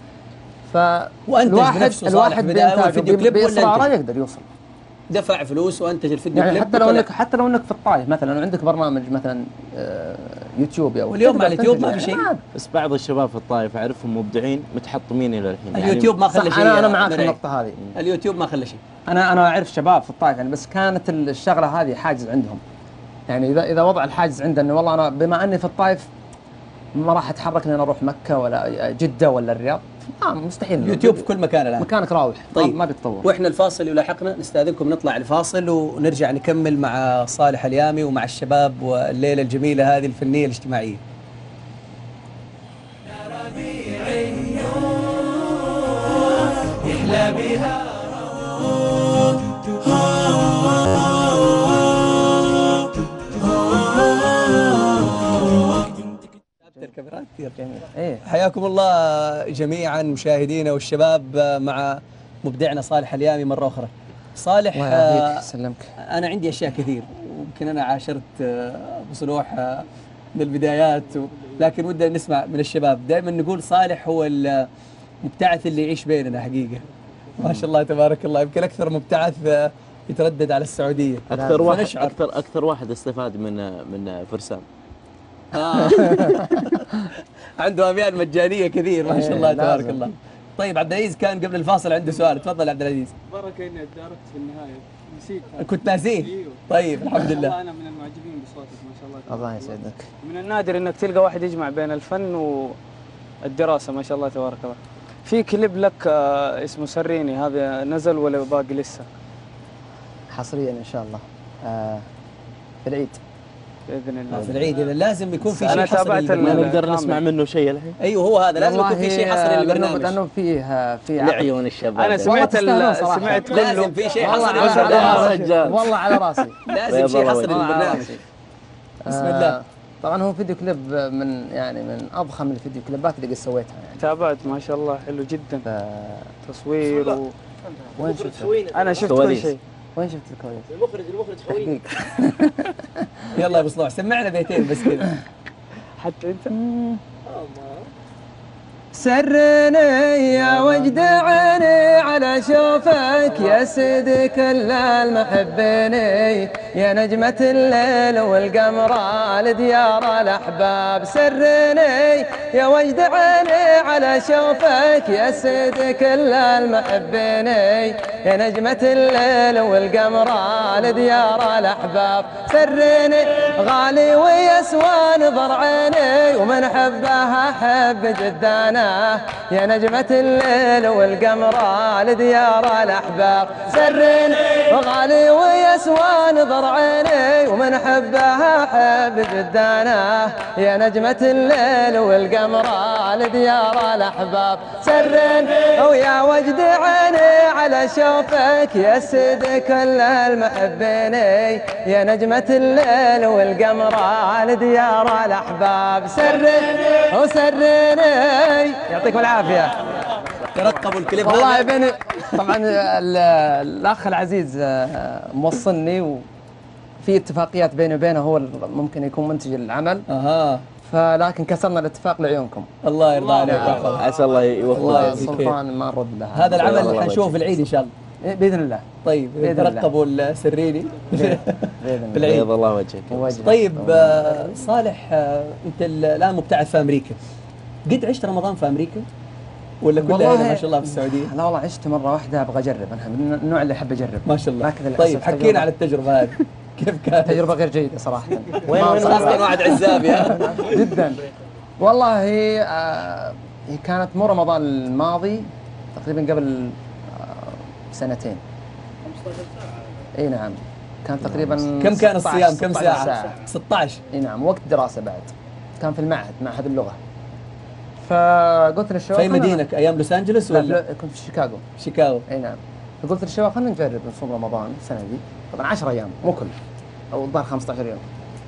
الواحد بإصراره يقدر يوصل. دفع فلوس وانتج الفيديو يعني حتى لو انك في الطائف مثلا وعندك برنامج مثلا يوتيوب او واليوم مع اليوتيوب ما في شيء. بس بعض الشباب في الطائف اعرفهم مبدعين متحطمين الى الحين. اليوتيوب ما خلى شيء. انا معك في النقطة هذه. اليوتيوب ما خلى شيء. انا اعرف شباب في الطائف يعني، بس كانت الشغلة هذه حاجز عندهم. يعني اذا وضع الحاجز عندنا والله انا بما اني في الطائف ما راح اتحرك اني اروح مكه ولا جده ولا الرياض، مستحيل. اليوتيوب في كل مكان الان، مكانك راوح. طيب ما بيتطور. واحنا الفاصل يلاحقنا، نستاذنكم نطلع الفاصل ونرجع نكمل مع صالح اليامي ومع الشباب والليله الجميله هذه الفنيه الاجتماعيه. يحلى بها الكاميرات كثير جميل. ايه حياكم الله جميعا مشاهدينا والشباب مع مبدعنا صالح اليامي مره اخرى. صالح الله يسلمك. انا عندي اشياء كثير، ويمكن انا عاشرت ابو صلوح من البدايات لكن ودنا نسمع من الشباب. دائما نقول صالح هو المبتعث اللي يعيش بيننا حقيقه. ما شاء الله تبارك الله، يمكن اكثر مبتعث يتردد على السعوديه. اكثر واحد استفاد من فرسان. عنده اميال مجانيه كثير ما شاء الله تبارك الله. طيب عبد العزيز كان قبل الفاصل عنده سؤال، تفضل عبد العزيز. بركه اني اتداركت في النهايه، نسيت. كنت ناسيه؟ ايوه. طيب الحمد لله. انا من المعجبين بصوتك ما شاء الله. الله يسعدك. من النادر انك تلقى واحد يجمع بين الفن والدراسه ما شاء الله تبارك الله. في كليب لك اسمه سريني، هذا نزل ولا باقي لسه؟ حصريا ان شاء الله في العيد باذن الله. في العيد اذا لازم يكون في شيء انا تابعت ما نقدر نسمع منه شيء الحين. ايوه هو هذا لازم يكون في شيء حصري للبرنامج، لانه في لعيون الشباب. انا سمعت لازم في شيء حصري والله على راسي. لازم شيء حصري للبرنامج. بسم الله. طبعا هو فيديو كليب من اضخم الفيديو كليبات اللي قد سويتها يعني. تابعت ما شاء الله، حلو جدا. تصوير وين شفت؟ انا شفت كل شيء. وين شفت الكويت؟ المخرج خوي. يلا يا ابو صلاح سمعنا بيتين بس كذا. حتى انت. سرني يا وجد عيني على شوفك يا سيدي كل المحبيني يا نجمة الليل والقمر لديار الأحباب. سرني يا وجد عيني على شوفك يا سيدي كل المحبيني يا نجمة الليل والقمر لديار الأحباب. سرني غالي ويسوى نظر عيني ومن حبها حب جدانا يا نجمة الليل والقمر لديار الأحباب. سرني غالي ويسوى نظر عيني ومن حبها حب جدانا يا نجمة الليل والقمر لديار الأحباب. سرني ويا وجد عيني على شوفك يا سيدي كل المحبيني يا نجمة الليل والقمر لديار الأحباب. سرني وسرني يعطيكم العافية. ترقبوا الكليب والله بيني طبعا الأخ العزيز موصلني وفي اتفاقيات بيني وبينه هو ممكن يكون منتج العمل. فلكن كسرنا الاتفاق لعيونكم. الله يرضى عليك. عسى الله يوفقك. سلطان ما نرد لها. هذا العمل اللي حنشوفه في العيد ان شاء الله باذن الله. طيب ترقبوا السريني باذن الله. بيض الله وجهك. طيب صالح انت الان مبتعث في امريكا، قد عشت رمضان في امريكا ولا كلها هنا ما شاء الله في السعوديه؟ لا والله عشت مره واحده ابغى اجرب، انا من النوع اللي احب اجرب ما شاء الله. طيب حكينا على التجربه هذه كيف كانت؟ تجربه غير جيده صراحه. وين خاصه واحد عزابي جدا والله. هي كانت مو رمضان الماضي تقريبا قبل سنتين. اي نعم كان تقريبا. كم كان الصيام؟ كم ساعه؟ 16. اي نعم وقت دراسه بعد. كان في المعهد معهد اللغه. فقلت للشباب في مدينة ايام لوس انجلوس ولا؟ لا كنت في شيكاغو. شيكاغو اي نعم. فقلت للشباب خلينا نجرب نصوم رمضان السنه دي، طبعا 10 ايام مو كل او الظاهر 15 يوم.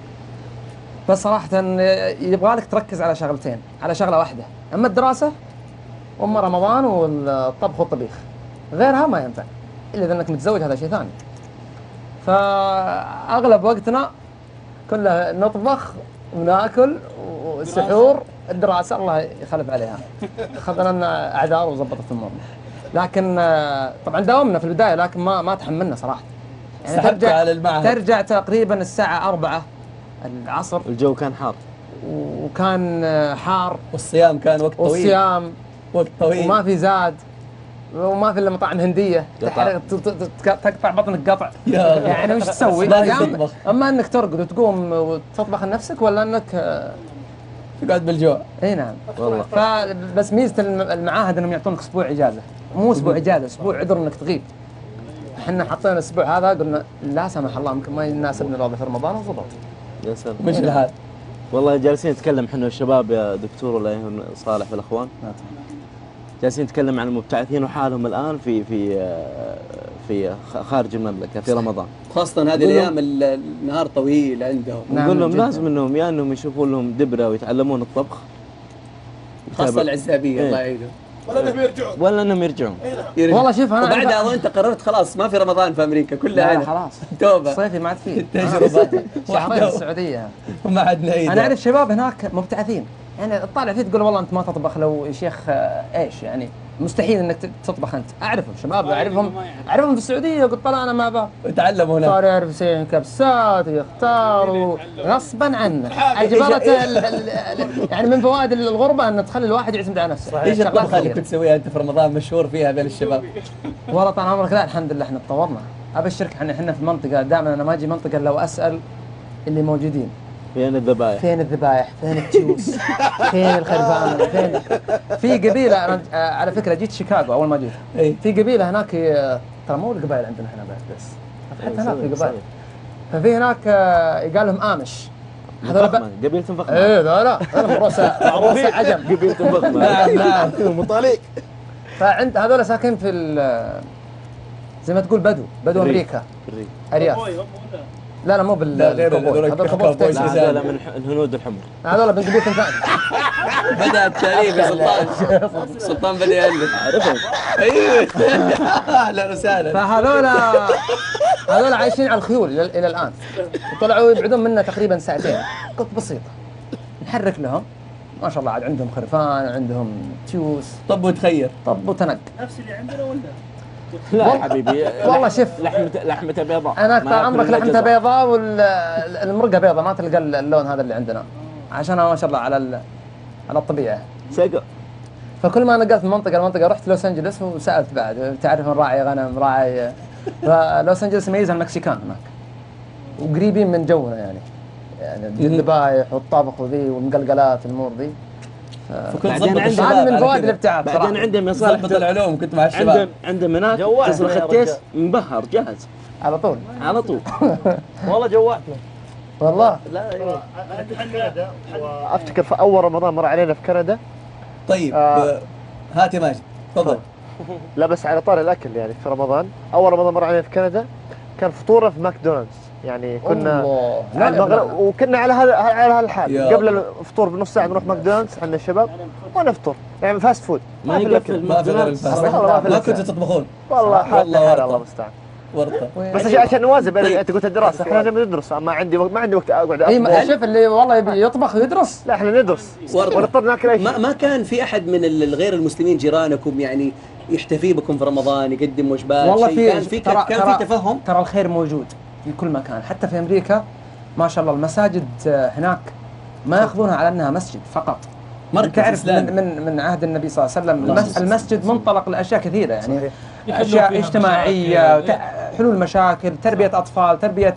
بس صراحه يبغى لك تركز على شغلتين، على شغله واحده، اما الدراسه واما رمضان والطبخ والطبيخ، غيرها ما ينفع الا اذا انك متزوج هذا شيء ثاني. فاغلب وقتنا كله نطبخ وناكل والسحور. الدراسه الله يخلف عليها اخذنا لنا اعذار وظبطت امورنا. لكن طبعا داومنا في البدايه لكن ما تحملنا صراحه. يعني ترجع تقريبا الساعه 4 العصر. الجو كان حار وكان حار والصيام كان وقت طويل. والصيام وقت طويل وما في زاد وما في الا مطاعم هنديه تقطع بطنك قطع. يعني وش تسوي؟ اما انك ترقد وتقوم وتطبخ لنفسك ولا انك تقعد بالجوع. اي نعم والله. فبس ميزه المعاهد انهم يعطونك اسبوع اجازه، مو اسبوع اجازه، اسبوع عذر انك تغيب. احنا حطينا الاسبوع هذا قلنا لا سمح الله يمكن ما يناسبنا الوضع في رمضان وضبط. يا سلام. مش الحال. والله جالسين نتكلم احنا والشباب يا دكتور ولا يهون صالح والاخوان. جالسين نتكلم عن المبتعثين وحالهم الان في خارج المملكه في رمضان. خاصة هذه الايام النهار طويل عندهم. نقول لهم لازم انهم يا انهم يشوفون لهم دبره ويتعلمون الطبخ. خاصة العزابية الله يعينهم. ولا انهم يرجعون. والله شوف انا وبعدها اظن انت قررت خلاص ما في رمضان في امريكا كلها هنا. خلاص توبه صيفي ما عاد فيه. تجربه شهرين في السعوديه وما عاد نعيد. انا اعرف شباب هناك مبتعثين يعني تطالع فيه تقول والله انت ما تطبخ لو يا شيخ ايش يعني مستحيل انك تطبخ انت. اعرفهم شباب اعرفهم في السعوديه قلت طلعنا مع بعض وتعلموا هناك. صار يعرف يسوي كبسات ويختار غصبا عنه. اجبرته يعني من فوائد الغربه ان تخلي الواحد يعتمد على نفسه. ايش الطبخه اللي كنت تسويها انت في رمضان مشهور فيها بين الشباب؟ والله طال عمرك لا الحمد لله احنا تطورنا. ابشرك احنا في منطقه دائما انا ما اجي منطقه الا واسال اللي موجودين فين الذبايح؟ فين الذبايح؟ فين التيوس؟ فين الخرفان؟ فين؟ في قبيله انا على فكره جيت شيكاغو اول ما جيت. في قبيله هناك ترى مو القبائل عندنا هنا بس حتى هناك في قبائل. ففي هناك يقال لهم امش. هذول قبيله فخمه. ايه لا معروفه عجم. قبيله فخمه. نعم مطاليق. فعند هذول ساكن في زي ما تقول بدو امريكا. ارياف. لا مو بالقبول، هذا القبول في تايسون. هذول من الهنود الحمر، هذول بنقبول ثاني. بدأ التاريخ يا سلطان. سلطان بدأ يألف. عرفهم؟ ايوه اهلا وسهلا. هذول عايشين على الخيول الى الان، وطلعوا يبعدون منا تقريبا ساعتين، قط بسيطه نحرك لهم ما شاء الله. عاد عندهم خرفان، عندهم تيوس، طب وتخير، طب وتنق. نفس اللي عندنا ولا؟ لا يا حبيبي والله شوف لحمته بيضاء. انا اقطع عمرك لحمته بيضاء والمرقه بيضاء، ما تلقى اللون هذا اللي عندنا، عشانها ما شاء الله على الطبيعه. سقر. فكل ما نقلت من منطقه لمنطقه رحت لوس انجلوس وسالت بعد، تعرف من راعي غنم راعي. فلوس انجلوس يميزها المكسيكان هناك، وقريبين من جونا يعني الذبايح والطبخ وذي والمقلقلات الامور ذي. هذه من فوائد الابتعاث. بعدين عندهم مصالح العلوم، كنت مع الشباب. عندهم هناك تصل ختيس مبهر جاهز على طول والله جوعتنا والله. لا افتكر في اول رمضان مر علينا في كندا. طيب هات يا ماجد تفضل. لا بس على طار الاكل، يعني في رمضان اول رمضان مر علينا في كندا كان فطوره في ماكدونالدز، يعني كنا على المغرب وكنا على هذا الحال. قبل الفطور بنص ساعه نروح ماكدونالدز عندنا الشباب ونفطر، يعني فاست فود. ما يقفل الماكدونالدز. ما كنتوا تطبخون والله حالنا الله المستعان. ورطه. بس عشان نواظب، انت قلت الدراسه، احنا ندرس، ما عندي وقت اقعد. شوف اللي والله يبي يطبخ ويدرس. لا احنا ندرس ونضطر ناكل اي شيء. ما كان في احد من غير المسلمين جيرانكم يعني يحتفي بكم في رمضان، يقدم وجبات؟ والله كان في تفهم. ترى الخير موجود في كل مكان، حتى في امريكا ما شاء الله المساجد هناك ما ياخذونها على انها مسجد فقط. تعرف من عهد النبي صلى الله عليه وسلم المسجد منطلق لاشياء كثيره، يعني اشياء اجتماعيه، حلول مشاكل، تربيه اطفال، تربيه.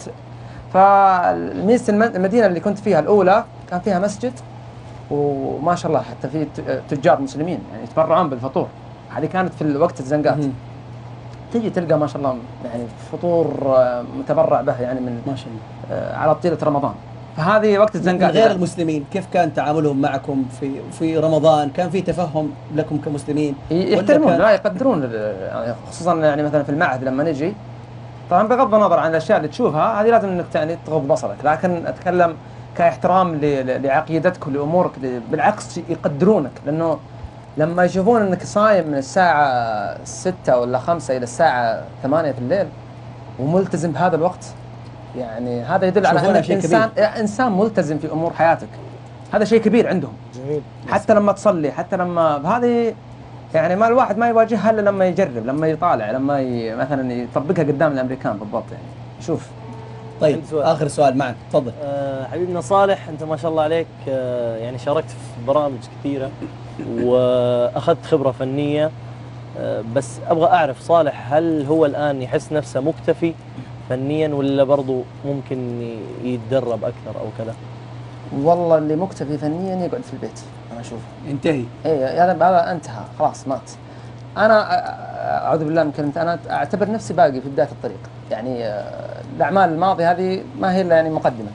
فالميزه المدينه اللي كنت فيها الاولى كان فيها مسجد، وما شاء الله حتى في تجار مسلمين يعني يتبرعون بالفطور. هذه كانت في وقت الزنقات. تجي تلقى ما شاء الله يعني فطور متبرع به، يعني من ما شاء الله على طيله رمضان. فهذه وقت الزنقات. غير المسلمين كيف كان تعاملهم معكم في رمضان؟ كان في تفهم لكم كمسلمين؟ يحترمون، لا يقدرون، خصوصا يعني مثلا في المعهد لما نجي، طبعا بغض النظر عن الاشياء اللي تشوفها هذه لازم انك يعني تغض بصرك، لكن اتكلم كاحترام لعقيدتك ولامورك، بالعكس يقدرونك، لانه لما يشوفون انك صايم من الساعه 6 ولا 5 الى الساعه 8 في الليل وملتزم بهذا الوقت، يعني هذا يدل على انك انسان ملتزم في امور حياتك. هذا شيء كبير عندهم. جميل. حتى لما تصلي، حتى لما هذه يعني ما الواحد ما يواجهها الا لما يجرب، لما يطالع، لما مثلا يطبقها قدام الامريكان بالضبط يعني يشوف. طيب اخر سؤال معك تفضل. حبيبنا صالح، انت ما شاء الله عليك يعني شاركت في برامج كثيره واخذت خبره فنيه، بس ابغى اعرف صالح هل هو الان يحس نفسه مكتفي فنيا ولا برضو ممكن يتدرب اكثر او كذا؟ والله اللي مكتفي فنيا يقعد في البيت، انا اشوف ينتهي. هذا انتهى خلاص مات. انا اعوذ بالله من كلمه، انا اعتبر نفسي باقي في بدايه الطريق، يعني الاعمال الماضيه هذه ما هي الا يعني مقدمه.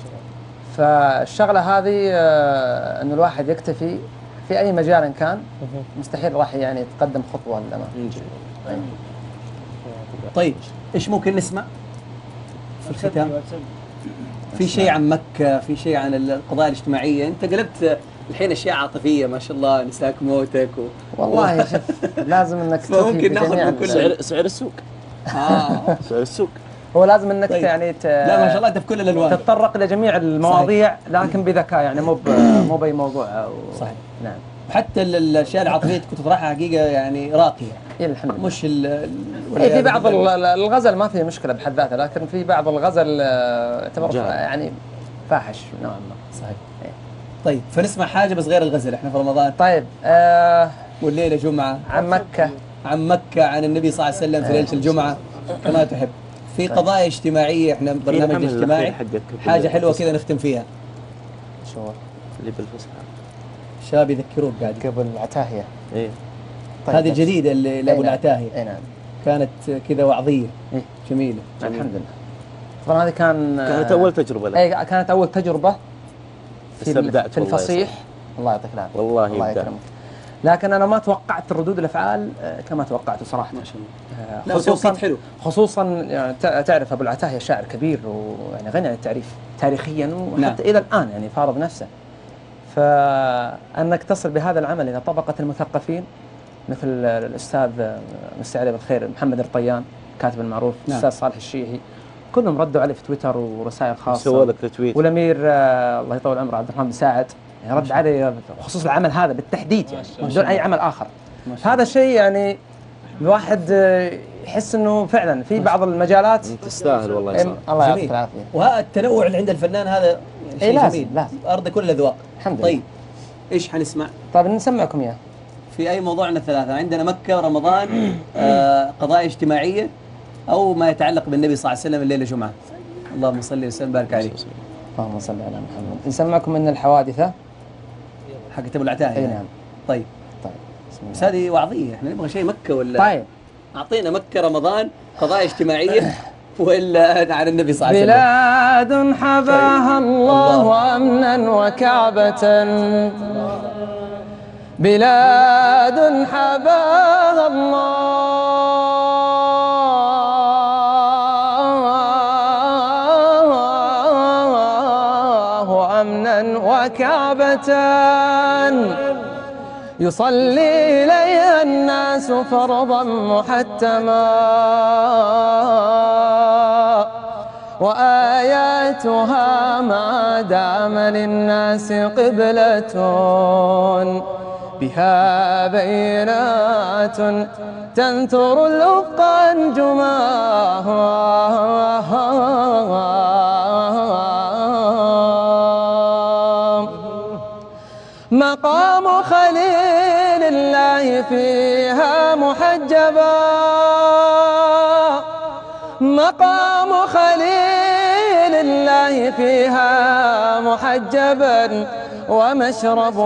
فالشغله هذه انه الواحد يكتفي في اي مجال إن كان مستحيل راح يعني يتقدم خطوه للامام. طيب ايش ممكن نسمع في الختام؟ في شيء عن مكة، في شيء عن القضايا الاجتماعية، انت قلبت الحين اشياء عاطفية ما شاء الله، نساك موتك والله شوف لازم انك ممكن ناخذ سعر السوق. سعر السوق هو لازم انك طيب. يعني لا ما شاء الله انت في كل الالوان تتطرق لجميع المواضيع لكن بذكاء، يعني مو باي موضوع صحيح. نعم. حتى الاشياء العاطفيه كنت تطرحها حقيقه يعني راقيه. الحمد لله. مش في بعض الغزل ما فيه مشكله بحد ذاته، لكن في بعض الغزل يعتبر يعني فاحش نوعا ما. صحيح. طيب فنسمع حاجه بس غير الغزل، احنا في رمضان. طيب والليله جمعه. عن مكه. عن مكه، عن النبي صلى الله عليه وسلم في ليله الجمعه كما تحب. في قضايا اجتماعيه، احنا برنامج اجتماعي، حاجه حلوه كذا نختم فيها. شو اللي بالفصحى شباب يذكروك قاعد قبل العتاهيه. ايه طيب هذه جديده اللي ابو العتاهيه. اي نعم. كانت كذا وعظيه. إيه؟ جميله. الحمد لله. طبعا هذه كانت اول تجربه لك. اي كانت اول تجربه استبدعت في الفصيح. الله يعطيك العافيه. والله الله يبدع. يكرمك. لكن انا ما توقعت ردود الافعال كما توقعت صراحه. ما شاء الله. خصوصا حلو. خصوصا يعني تعرف ابو العتاهيه شاعر كبير ويعني غني عن التعريف تاريخيا وحتى الى الان يعني فارض نفسه. فانك تصل بهذا العمل الى طبقه المثقفين مثل الاستاذ مسي عليه بالخير محمد الرطيان كاتب المعروف، الاستاذ صالح الشيحي، كلهم ردوا عليه في تويتر ورسائل خاصه. سووا لك ريتويت. والامير الله يطول عمره عبد الرحمن بن ساعد يعني رد علي بخصوص العمل هذا بالتحديد يعني بدون اي عمل اخر. هذا الشيء يعني الواحد يحس انه فعلا في بعض المجالات تستاهل والله يسلمك. الله يعطيك العافيه. وهذا التنوع اللي عند الفنان هذا شيء لازم جميل. لازم. ارض كل الاذواق. الحمد لله. طيب ايش حنسمع؟ طيب نسمعكم اياه. في اي موضوعنا الثلاثه؟ عندنا مكه ورمضان، قضايا اجتماعيه، او ما يتعلق بالنبي صلى الله عليه وسلم الليله جمعه. اللهم صل وسلم وبارك عليه. اللهم صل على محمد. نسمعكم من الحوادثه حقت ابو العتاهيه. اي نعم. طيب بس هذه وعظيه، احنا نبغى شيء مكه ولا؟ طيب اعطينا مكه رمضان قضايا اجتماعيه ولا عن النبي صلى الله عليه وسلم. بلاد حباها الله امنا وكعبة، بلاد حباها الله امنا وكعبة، يصلي إليها الناس فرضا محتما، وآياتها ما دام للناس قبلة، بها بينات تنثر الأفق أنجماها، مقام خليل الله فيها محجبا، مقام خليل الله فيها محجبا، ومشرب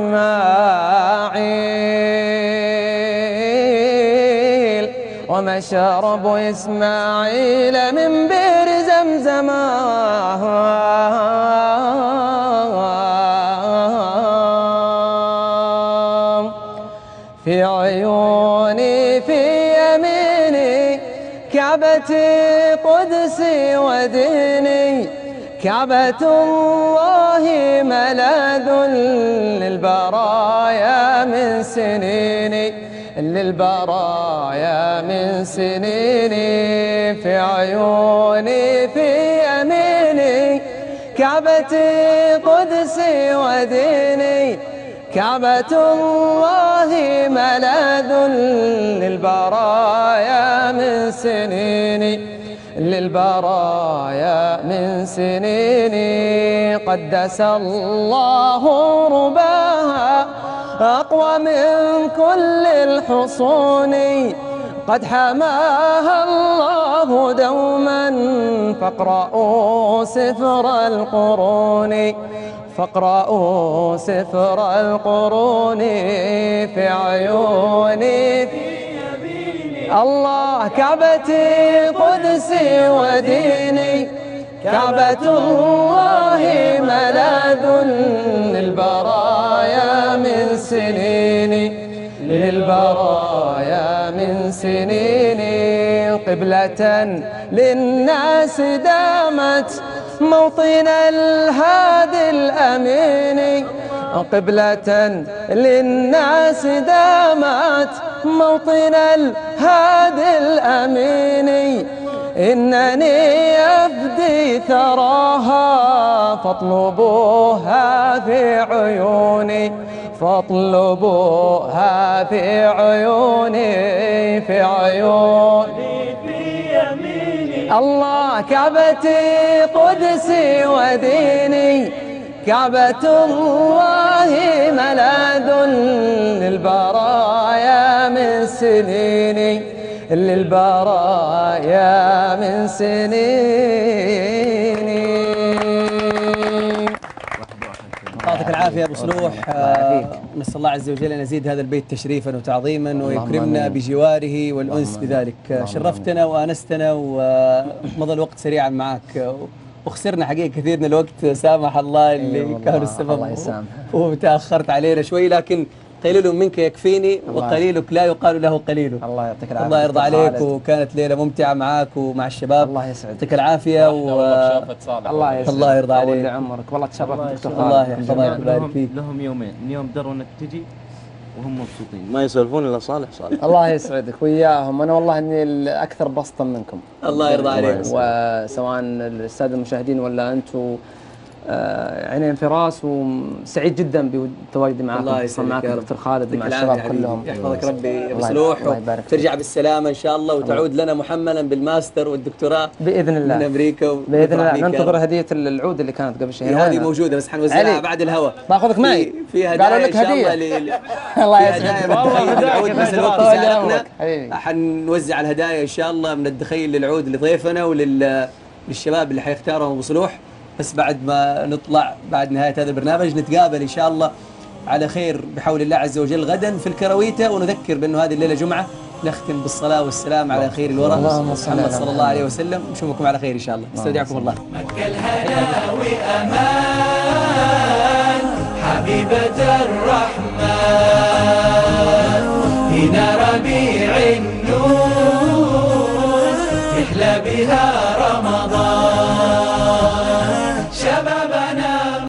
إسماعيل، ومشرب إسماعيل من بئر زمزم، في عيوني في يميني كعبتي قدسي وديني، كعبة الله ملاذ للبرايا من سنيني، للبرايا من سنيني، في عيوني في يميني كعبتي قدسي وديني، كعبة الله ملاذ للبرايا من سنيني، للبرايا من سنيني، قدس الله رباها أقوى من كل الحصون، قد حماها الله دوما، فاقرأوا سفر القرون، فاقرأوا سفر القرون، في عيوني الله كعبتي قدسي وديني، كعبة الله ملاذ للبرايا من سنيني، للبرايا من سنيني، قبلة للناس دامت موطن الهادي الأمين، قبلة للناس دامت موطن الهادي الأمين، إنني أفدي ثراها فاطلبوها في عيوني، فاطلبوها في عيوني، في عيوني في يميني، الله كعبتي قدسي وديني، كعبة الله ملاذ للبرايا من سنيني، للبرايا من سنيني. يعطيك العافية يا أبو صلوح. نسأل الله عز وجل أن يزيد هذا البيت تشريفا وتعظيما ويكرمنا بجواره والأنس بذلك. شرفتنا وآنستنا ومضى الوقت سريعا معك، وخسرنا حقيقة كثير من الوقت، سامح الله اللي كانوا السبب. الله يسامحك. وتأخرت علينا شوي، لكن قليل منك يكفيني وقليلك لا يقال له قليل. الله يعطيك العافيه. الله يرضى عليك، وكانت ليله ممتعه معاك ومع الشباب. الله يسعدك. يعطيك العافيه الله يسعدك. الله يرضى عليك. عمرك والله تشرفت دكتور خالد. الله يحفظك ويبارك فيك. لهم يومين، من يوم دروا انك تجي وهم مبسوطين، ما يسولفون الا صالح. الله يسعدك وياهم. انا والله اني الاكثر بسطا منكم. الله يرضى عليك. وسواء الساده المشاهدين ولا انتم عينين في راس، وسعيد جدا بتواجدي معكم. الله يسعدك يا دكتور خالد مع الشباب كلهم. يحفظك ربي يا ابو صلوح، وترجع بالسلامه ان شاء الله، وتعود لنا محملا بالماستر والدكتوراه باذن الله من امريكا. باذن الله. ننتظر هديه العود اللي كانت قبل شهرين. هذه موجوده بس حنوزعها بعد الهواء. باخذك معي. في هدايا ان شاء الله الله يسعدك. والله بس الوقت ساعدنا. حنوزع الهدايا ان شاء الله من الدخيل للعود لضيفنا وللشباب اللي حيختارهم ابو صلوح. بس بعد ما نطلع بعد نهاية هذا البرنامج نتقابل إن شاء الله على خير بحول الله عز وجل غدا في الكرويته، ونذكر بأنه هذه الليلة جمعة. نختم بالصلاة والسلام على خير الورى محمد صلى الله عليه وسلم. نشوفكم على خير إن شاء الله. استودعكم الله. مكة الهنا وأمان حبيبة الرحمن، هنا ربيع النور يحلى بها رمضان.